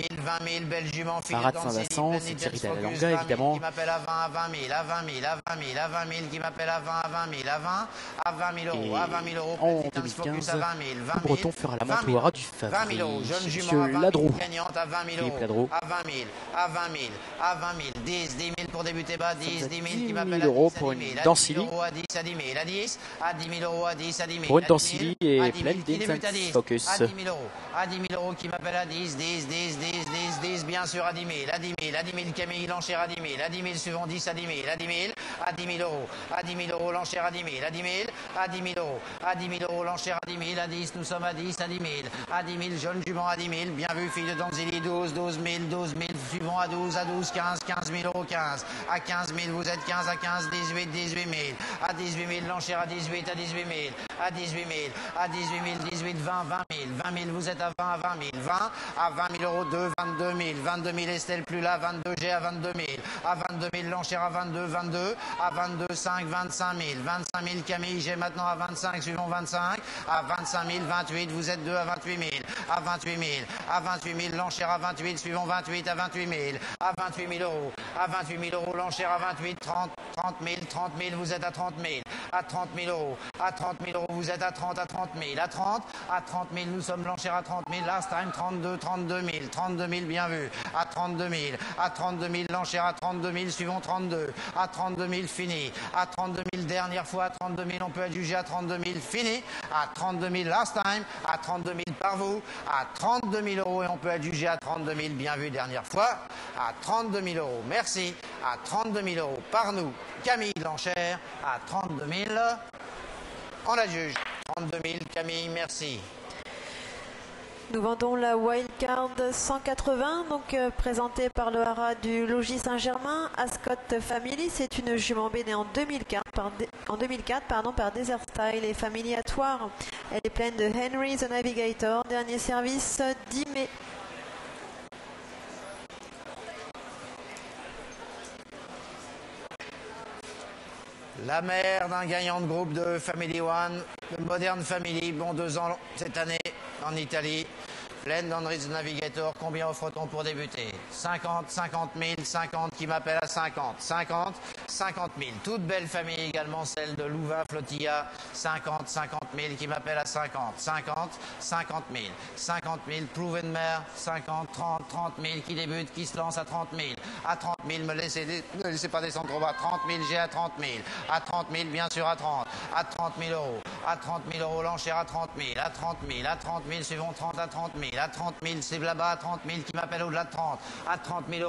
Haras de Saint-Vincent, c'est Thierry Dallalonga évidemment. Qui m'appelle à 20, à 20 000, à 20 000, à 20 000, à 20 000, qui m'appelle à 20, à 20 000, à 20, à 20 000 euros, à 20 000 euros. En 2015, Loup Breton fera la montre au Haras du favori. Monsieur Ladrou, Philippe Ladrou. À 20 000, à 20 000, à 20 000, 10 000 pour débuter bas, 10 000 qui m'appelle à 10 € pour une Dancili. à 10 à 10 000, à 10, à 10 000 euros, à 10, à 10 000. Pour une Dancili et pleine d'intense focus. À 10 000 euros, à 10 000 euros qui m'appelle à 10, 10, 10, 10, 10, 10, bien sûr à 10 000, à 10 000, à 10 000 Camille, l'enchère à 10 000, à 10 000 suivant 10 à 10 000, à 10 000, à 10 000 euros, à 10 000 euros, l'enchère à 10 000, à 10 000, à 10 000 euros, à 10 000 euros, l'enchère à 10 000, à 10, nous sommes à 10, à 10 000, à 10 000, jeune jument à 10 000, bien vu, fille de Danzili, 12, 12 000, 12 000, suivant à 12, 15, 15 000 euros, 15, à 15 000, vous êtes 15 à 15, 18, 18 000, à 18 000, l'enchère à 18, à 18 000, à 18 000, à 18 000, 18, 20, 20 000, 20 000, vous êtes à 20, à 20 000, 20, à 20 000 euros, 2, 22 000, 22 000, Estelle plus là, 22 G à 22 000, à 22 000, l'enchère à 22, 22, à 22, 5, 25 000, 25 000, Camille, j'ai maintenant à 25, suivant 25, à 25 000, 28, vous êtes 2 à 28 000, à 28 000, à 28 000, l'enchère à 28, suivant 28, à 28 000, à 28 000 euros, à 28 000 euros, l'enchère à 28, 30, 30 000, 30 000, vous êtes à 30 000, à 30 000 euros, à 30 000 euros, vous êtes à 30, à 30 000, à 30, à 30 000, nous sommes l'enchère à 30 000, last time 32, 32 000, 32 000, bien vu, à 32 000, à 32 000, l'enchère à 32 000, suivant 32, à 32 000, fini, à 32 000, dernière fois, à 32 000, on peut adjuger à 32 000, fini, à 32 000, last time, à 32 000 par vous, à 32 000 euros et on peut adjuger à 32 000, bien vu, dernière fois, à 32 000 euros, merci, à 32 000 euros par nous, Camille l'enchère, à 32 000, on adjuge, 32 000, Camille, merci. Nous vendons la Wildcard 180, donc présentée par le Haras du Logis Saint-Germain. Ascot Family, c'est une jument née en 2004 par Desert Style et Family Attoire. Elle est pleine de Henry the Navigator. Dernier service 10 mai. La mère d'un gagnant de groupe de Family One, de Modern Family, bon 2 ans cette année en Italie. Pleine d'Henry the Navigator, combien offre-t-on pour débuter? 50, 50 000, 50 qui m'appelle à 50, 50, 50 000. Toute belle famille également, celle de Louvain Flotilla, 50, 50 000 qui m'appelle à 50, 50, 50 000, 50 000. Proven Mare, 50, 30, 30 000 qui débute, qui se lance à 30 000, à 30 000, ne laissez pas descendre trop bas, 30 000, j'ai à 30 000, à 30 000, bien sûr à 30 000 euros, à 30 000 euros, l'enchère à 30 000, à 30 000, à 30 000, suivons 30 à 30 000. À 30 000, c'est là-bas à 30 000 qui m'appelle au-delà de 30, à 30 000 euros,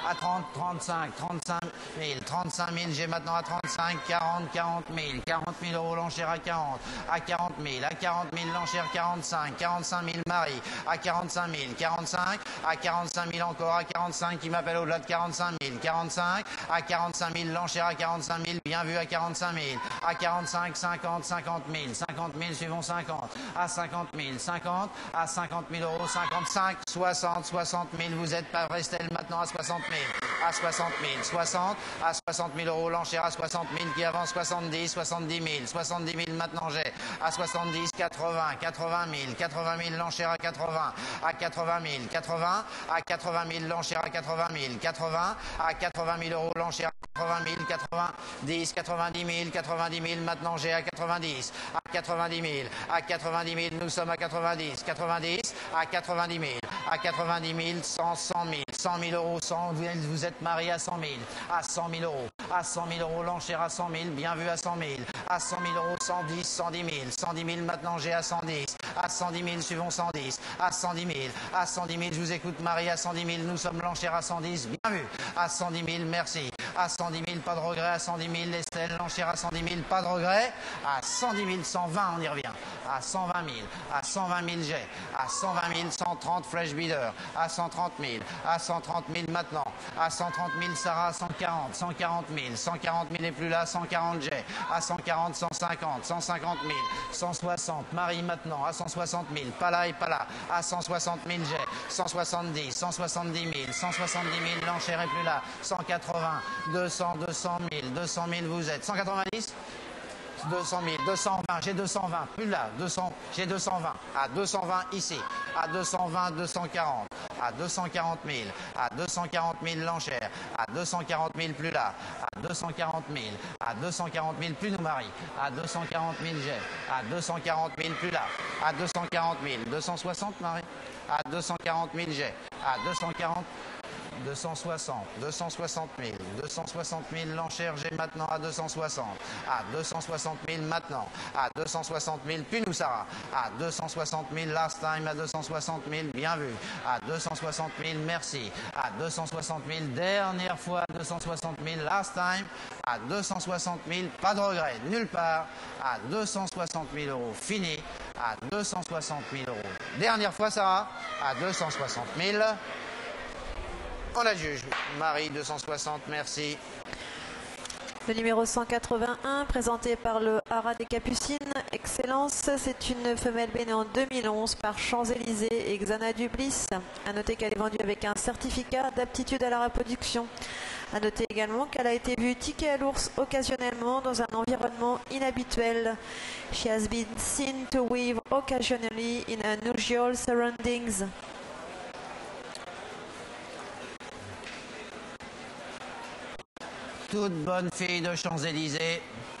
à 30, 35, 35 000, 35 000, j'ai maintenant à 35, 40, 40 000, 40 000 euros l'enchère à 40 000, à 40 000 l'enchère 45, 45 000 Marie, à 45 000, 45, à 45 000 encore, à 45 qui m'appelle au-delà de 45 000, 45, à 45 000 l'enchère à 45 000, bien vu à 45 000, à 45, 50, 50 000, 50 000 suivons 50, à 50 000, 50, à 50 000 euros, 55, 60, 60 000, vous êtes pas Estelle maintenant à 60 000, à 60 000, 60, à 60 000 euros l'enchère à 60 000 qui avance 70, 70 000, 70 000 maintenant j'ai, à 70, 80, 80 000, 80 000 l'enchère à 80, à 80 000, 80, à 80 000 l'enchère à 80 000, 80, à 80 000 euros l'enchère à 80 000, 90, 90 000, 90 000 maintenant j'ai à 90, à 90 000, à 90 000 nous sommes à 90, 90, à 90 000, à 90 000, 100, 100 000, 100 000 euros, 100, vous êtes marié à 100 000, à 100 000 euros, à 100 000 euros l'enchère à 100 000, bien vu à 100 000, à 100 000 euros, 110, 110 000, 110 000 maintenant j'ai à 110, à 110 000 suivons 110, à 110 000, à 110 000 je vous écoute Marie à 110 000, nous sommes l'enchère à 110, bien vu, à 110 000 merci, à 110 000 pas de regret, à 110 000 Estelle, l'enchère à 110 000 pas de regret, à 110 000 120 on y revient, à 120 000, à 120 000 j'ai, à 120 000 130 Flash Bidder, à 130 000, à 130 000 maintenant, à 130 000 Sarah, 140, 140 000, 140 000 et plus là, 140 j'ai, à 140, 150, 150 000, 160 Marie maintenant, à 160 000, pas là et pas là, à 160 000 j'ai, 170, 170 000, 170 000 l'enchère est plus là, 180, 200, 200 000, 200 000 vous êtes, 190 200 000, 220, j'ai 220, plus là, 200, j'ai 220, à 220 ici, à 220, 240, à 240 000, à 240 000 l'enchère, à 240 000 plus là, à 240 000, à 240 000 plus nous Marie, à 240 000 j'ai, à 240 000 plus là, à 240 000, 260 Marie, à 240 000 j'ai, à 240 260, 260 000, 260 000 l'enchère j'ai maintenant à 260, à 260 000 maintenant, à 260 000 puis nous Sarah, à 260 000 last time, à 260 000 bien vu, à 260 000 merci, à 260 000 dernière fois, 260 000 last time, à 260 000 pas de regret nulle part, à 260 000 euros fini, à 260 000 euros dernière fois Sarah, à 260 000. On adjuge. Marie, 260, merci. Le numéro 181, présenté par le Haras des Capucines, Excellence, c'est une femelle née en 2011 par Champs-Élysées et Xana Dublis. À noter qu'elle est vendue avec un certificat d'aptitude à la reproduction. À noter également qu'elle a été vue tiquer à l'ours occasionnellement dans un environnement inhabituel. She has been seen to weave occasionally in unusual surroundings. Toute bonne fille de Champs-Élysées.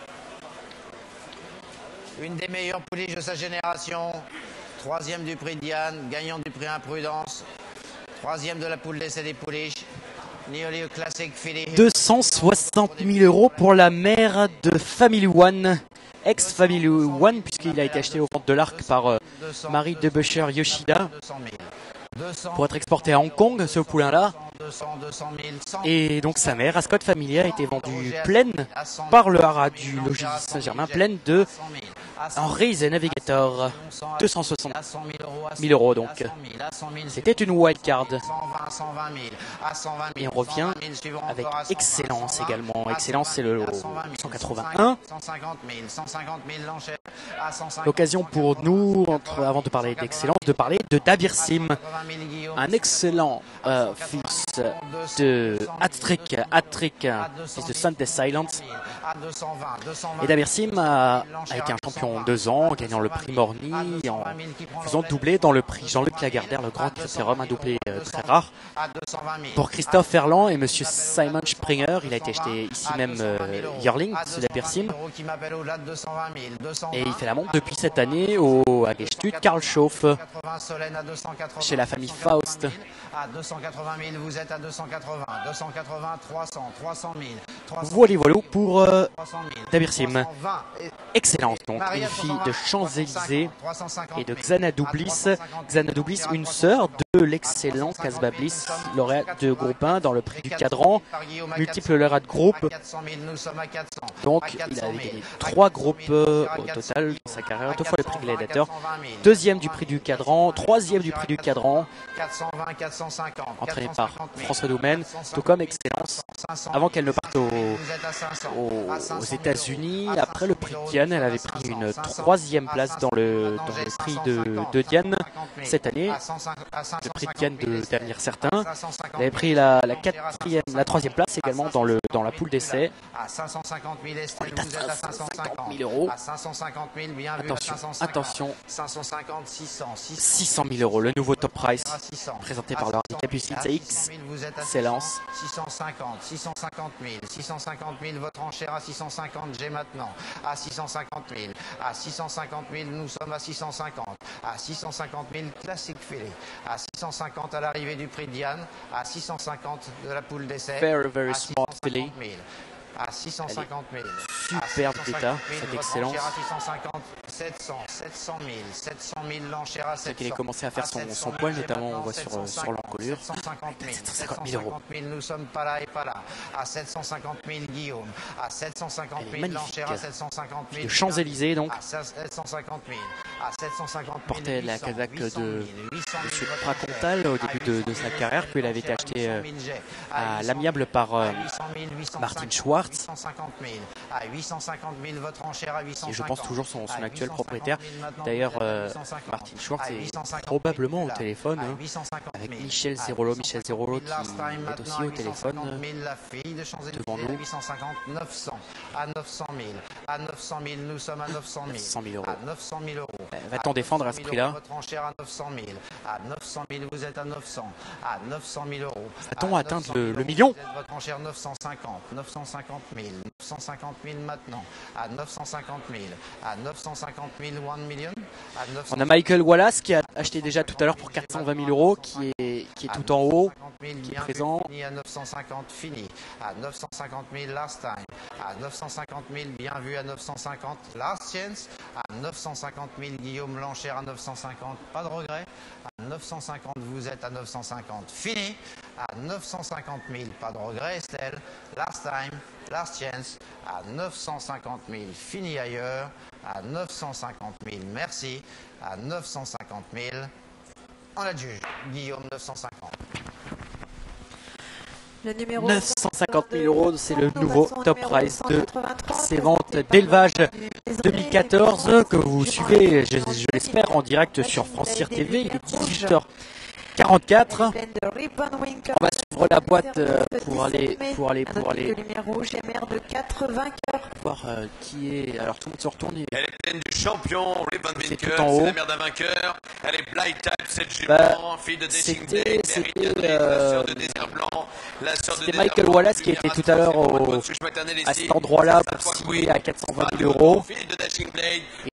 Une des meilleures pouliches de sa génération. Troisième du prix Diane, gagnante du prix Imprudence. Troisième de la poule d'essai des pouliches. Neoleo Classic Filly. 260 000 euros pour la mère de Family One, ex-Family One, puisqu'il a été acheté au compte de l'Arc par Marie de Busher Yoshida. Pour être exporté à Hong Kong, ce poulain-là. Et donc sa mère, Ascot Family, a été vendue pleine par le Haras du Logis Saint-Germain, pleine de Henry the Navigator. 260 000 euros donc. C'était une wildcard. Et on revient avec Excellence également. Excellence, c'est le 181. L'occasion pour nous, avant de parler d'Excellence, de parler de Dabir Sim. Un excellent fils de Hat-Trick, fils de Sunday Silence. Et Dabir Sim a été un champion 2 ans, gagnant le prix Morny, en faisant doubler dans le prix Jean-Luc Lagardère, le grand critérium, un doublé très rare. Pour Christophe Ferland et monsieur Simon Springer, il a été acheté ici même Yearling, ce Dabir Sim. Et il fait la montre depuis cette année au Hagestuhl Karl Schauff, chez la famille Faust. À 280 000, vous êtes à 280, 280, 300, 300 000. Voilà pour Dabir Sim. Excellence donc, une fille de Champs-Élysées et de Xana Dublis. Xana Dublis, une sœur l'excellence Casbah Bliss, lauréat de groupe 1 dans le prix du cadran, multiple lauréat de groupe. Donc il a gagné 3 groupes au total dans sa carrière, 2 fois le prix Gladiator, 2e du prix du cadran, 3e du prix du cadran, entraîné par François Doumen, tout comme excellence, avant qu'elle ne parte aux États-Unis. Après le prix de Diane, elle avait pris une 3e place dans le prix de Diane cette année, le prix de Diane d'avenir certain. Elle avait pris la 3e place également dans la poule d'essai. On est à 550 000 euros. Attention, 600 000 euros, le nouveau top price présenté par le handicap UCITS X. Excellence. 650 000, votre enchère à 650, j'ai maintenant à 650 000, à 650 000, nous sommes à 650, à 650 000, classique filet, à 650 à l'arrivée du prix de Diane, à 650 de la poule d'essai, Very smart filet. À 650 000. Superbe d'état, cette excellence. À 650, 700 000, l'enchère à 700. C'est qu'il a commencé à faire son poil, notamment on voit sur l'encolure. 750 000 euros. Nous sommes pas là et pas là. À 750 000, Guillaume. À 750 000, l'enchère à 750 000. De Champs-Élysées, donc. À 750 000. À 750 000. Portait la casaque de M. Pracontal au début de sa carrière, puis il avait été acheté à l'amiable par Martin Schwartz. 850 000. À 850 000, votre enchère à 850 000. Et je pense toujours son actuel propriétaire. D'ailleurs, Martin Schwartz est probablement au téléphone avec Michel Zerolo. Michel Zerolo qui est aussi au téléphone devant nous. 850, 900. À 900 000. À 900 000, nous sommes à 900 000. 900 000 euros. À 900 000 euros. Va-t-on défendre à ce prix-là? Votre enchère à 900 000. À 900 000, vous êtes à 900. À 900 000 euros. Va-t-on atteindre le million? Votre enchère 950. 950 000. 950 000 maintenant. À 950 000. À 950 000, 1 million. On a Michael Wallace qui a acheté déjà tout à l'heure pour 420 000 euros, qui est tout en haut, qui est présent. À 950, fini. À 950 000, last time. À 950 000, bien vu à 950, last chance. À 950 000, Guillaume l'enchère à 950, pas de regret. À 950, vous êtes à 950, fini. À 950 000, pas de regret, Estelle. Last time, last chance. À 950 000, fini ailleurs. À 950 000, merci. À 950 000, on adjuge. Guillaume, 950. Le numéro 950 000 euros, c'est le nouveau top price de ces ventes d'élevage 2014 que vous suivez, je l'espère, en direct sur France-Cyr TV. Il est 18h44. On va suivre la boîte pour aller voir qui est. Alors tout le monde se retourne. Elle est pleine du champion, Ribbon Winker, tout en haut. c'est la mère d'un vainqueur. Elle est Blight Type, cette jument, fille de Dashing Blade, la sœur de Désir Blanc, la sœur de c'était Désir Michael Blanc, Wallace qui était tout à l'heure à cet endroit-là pour signer à 420 000 euros. Fille de Dashing Blade.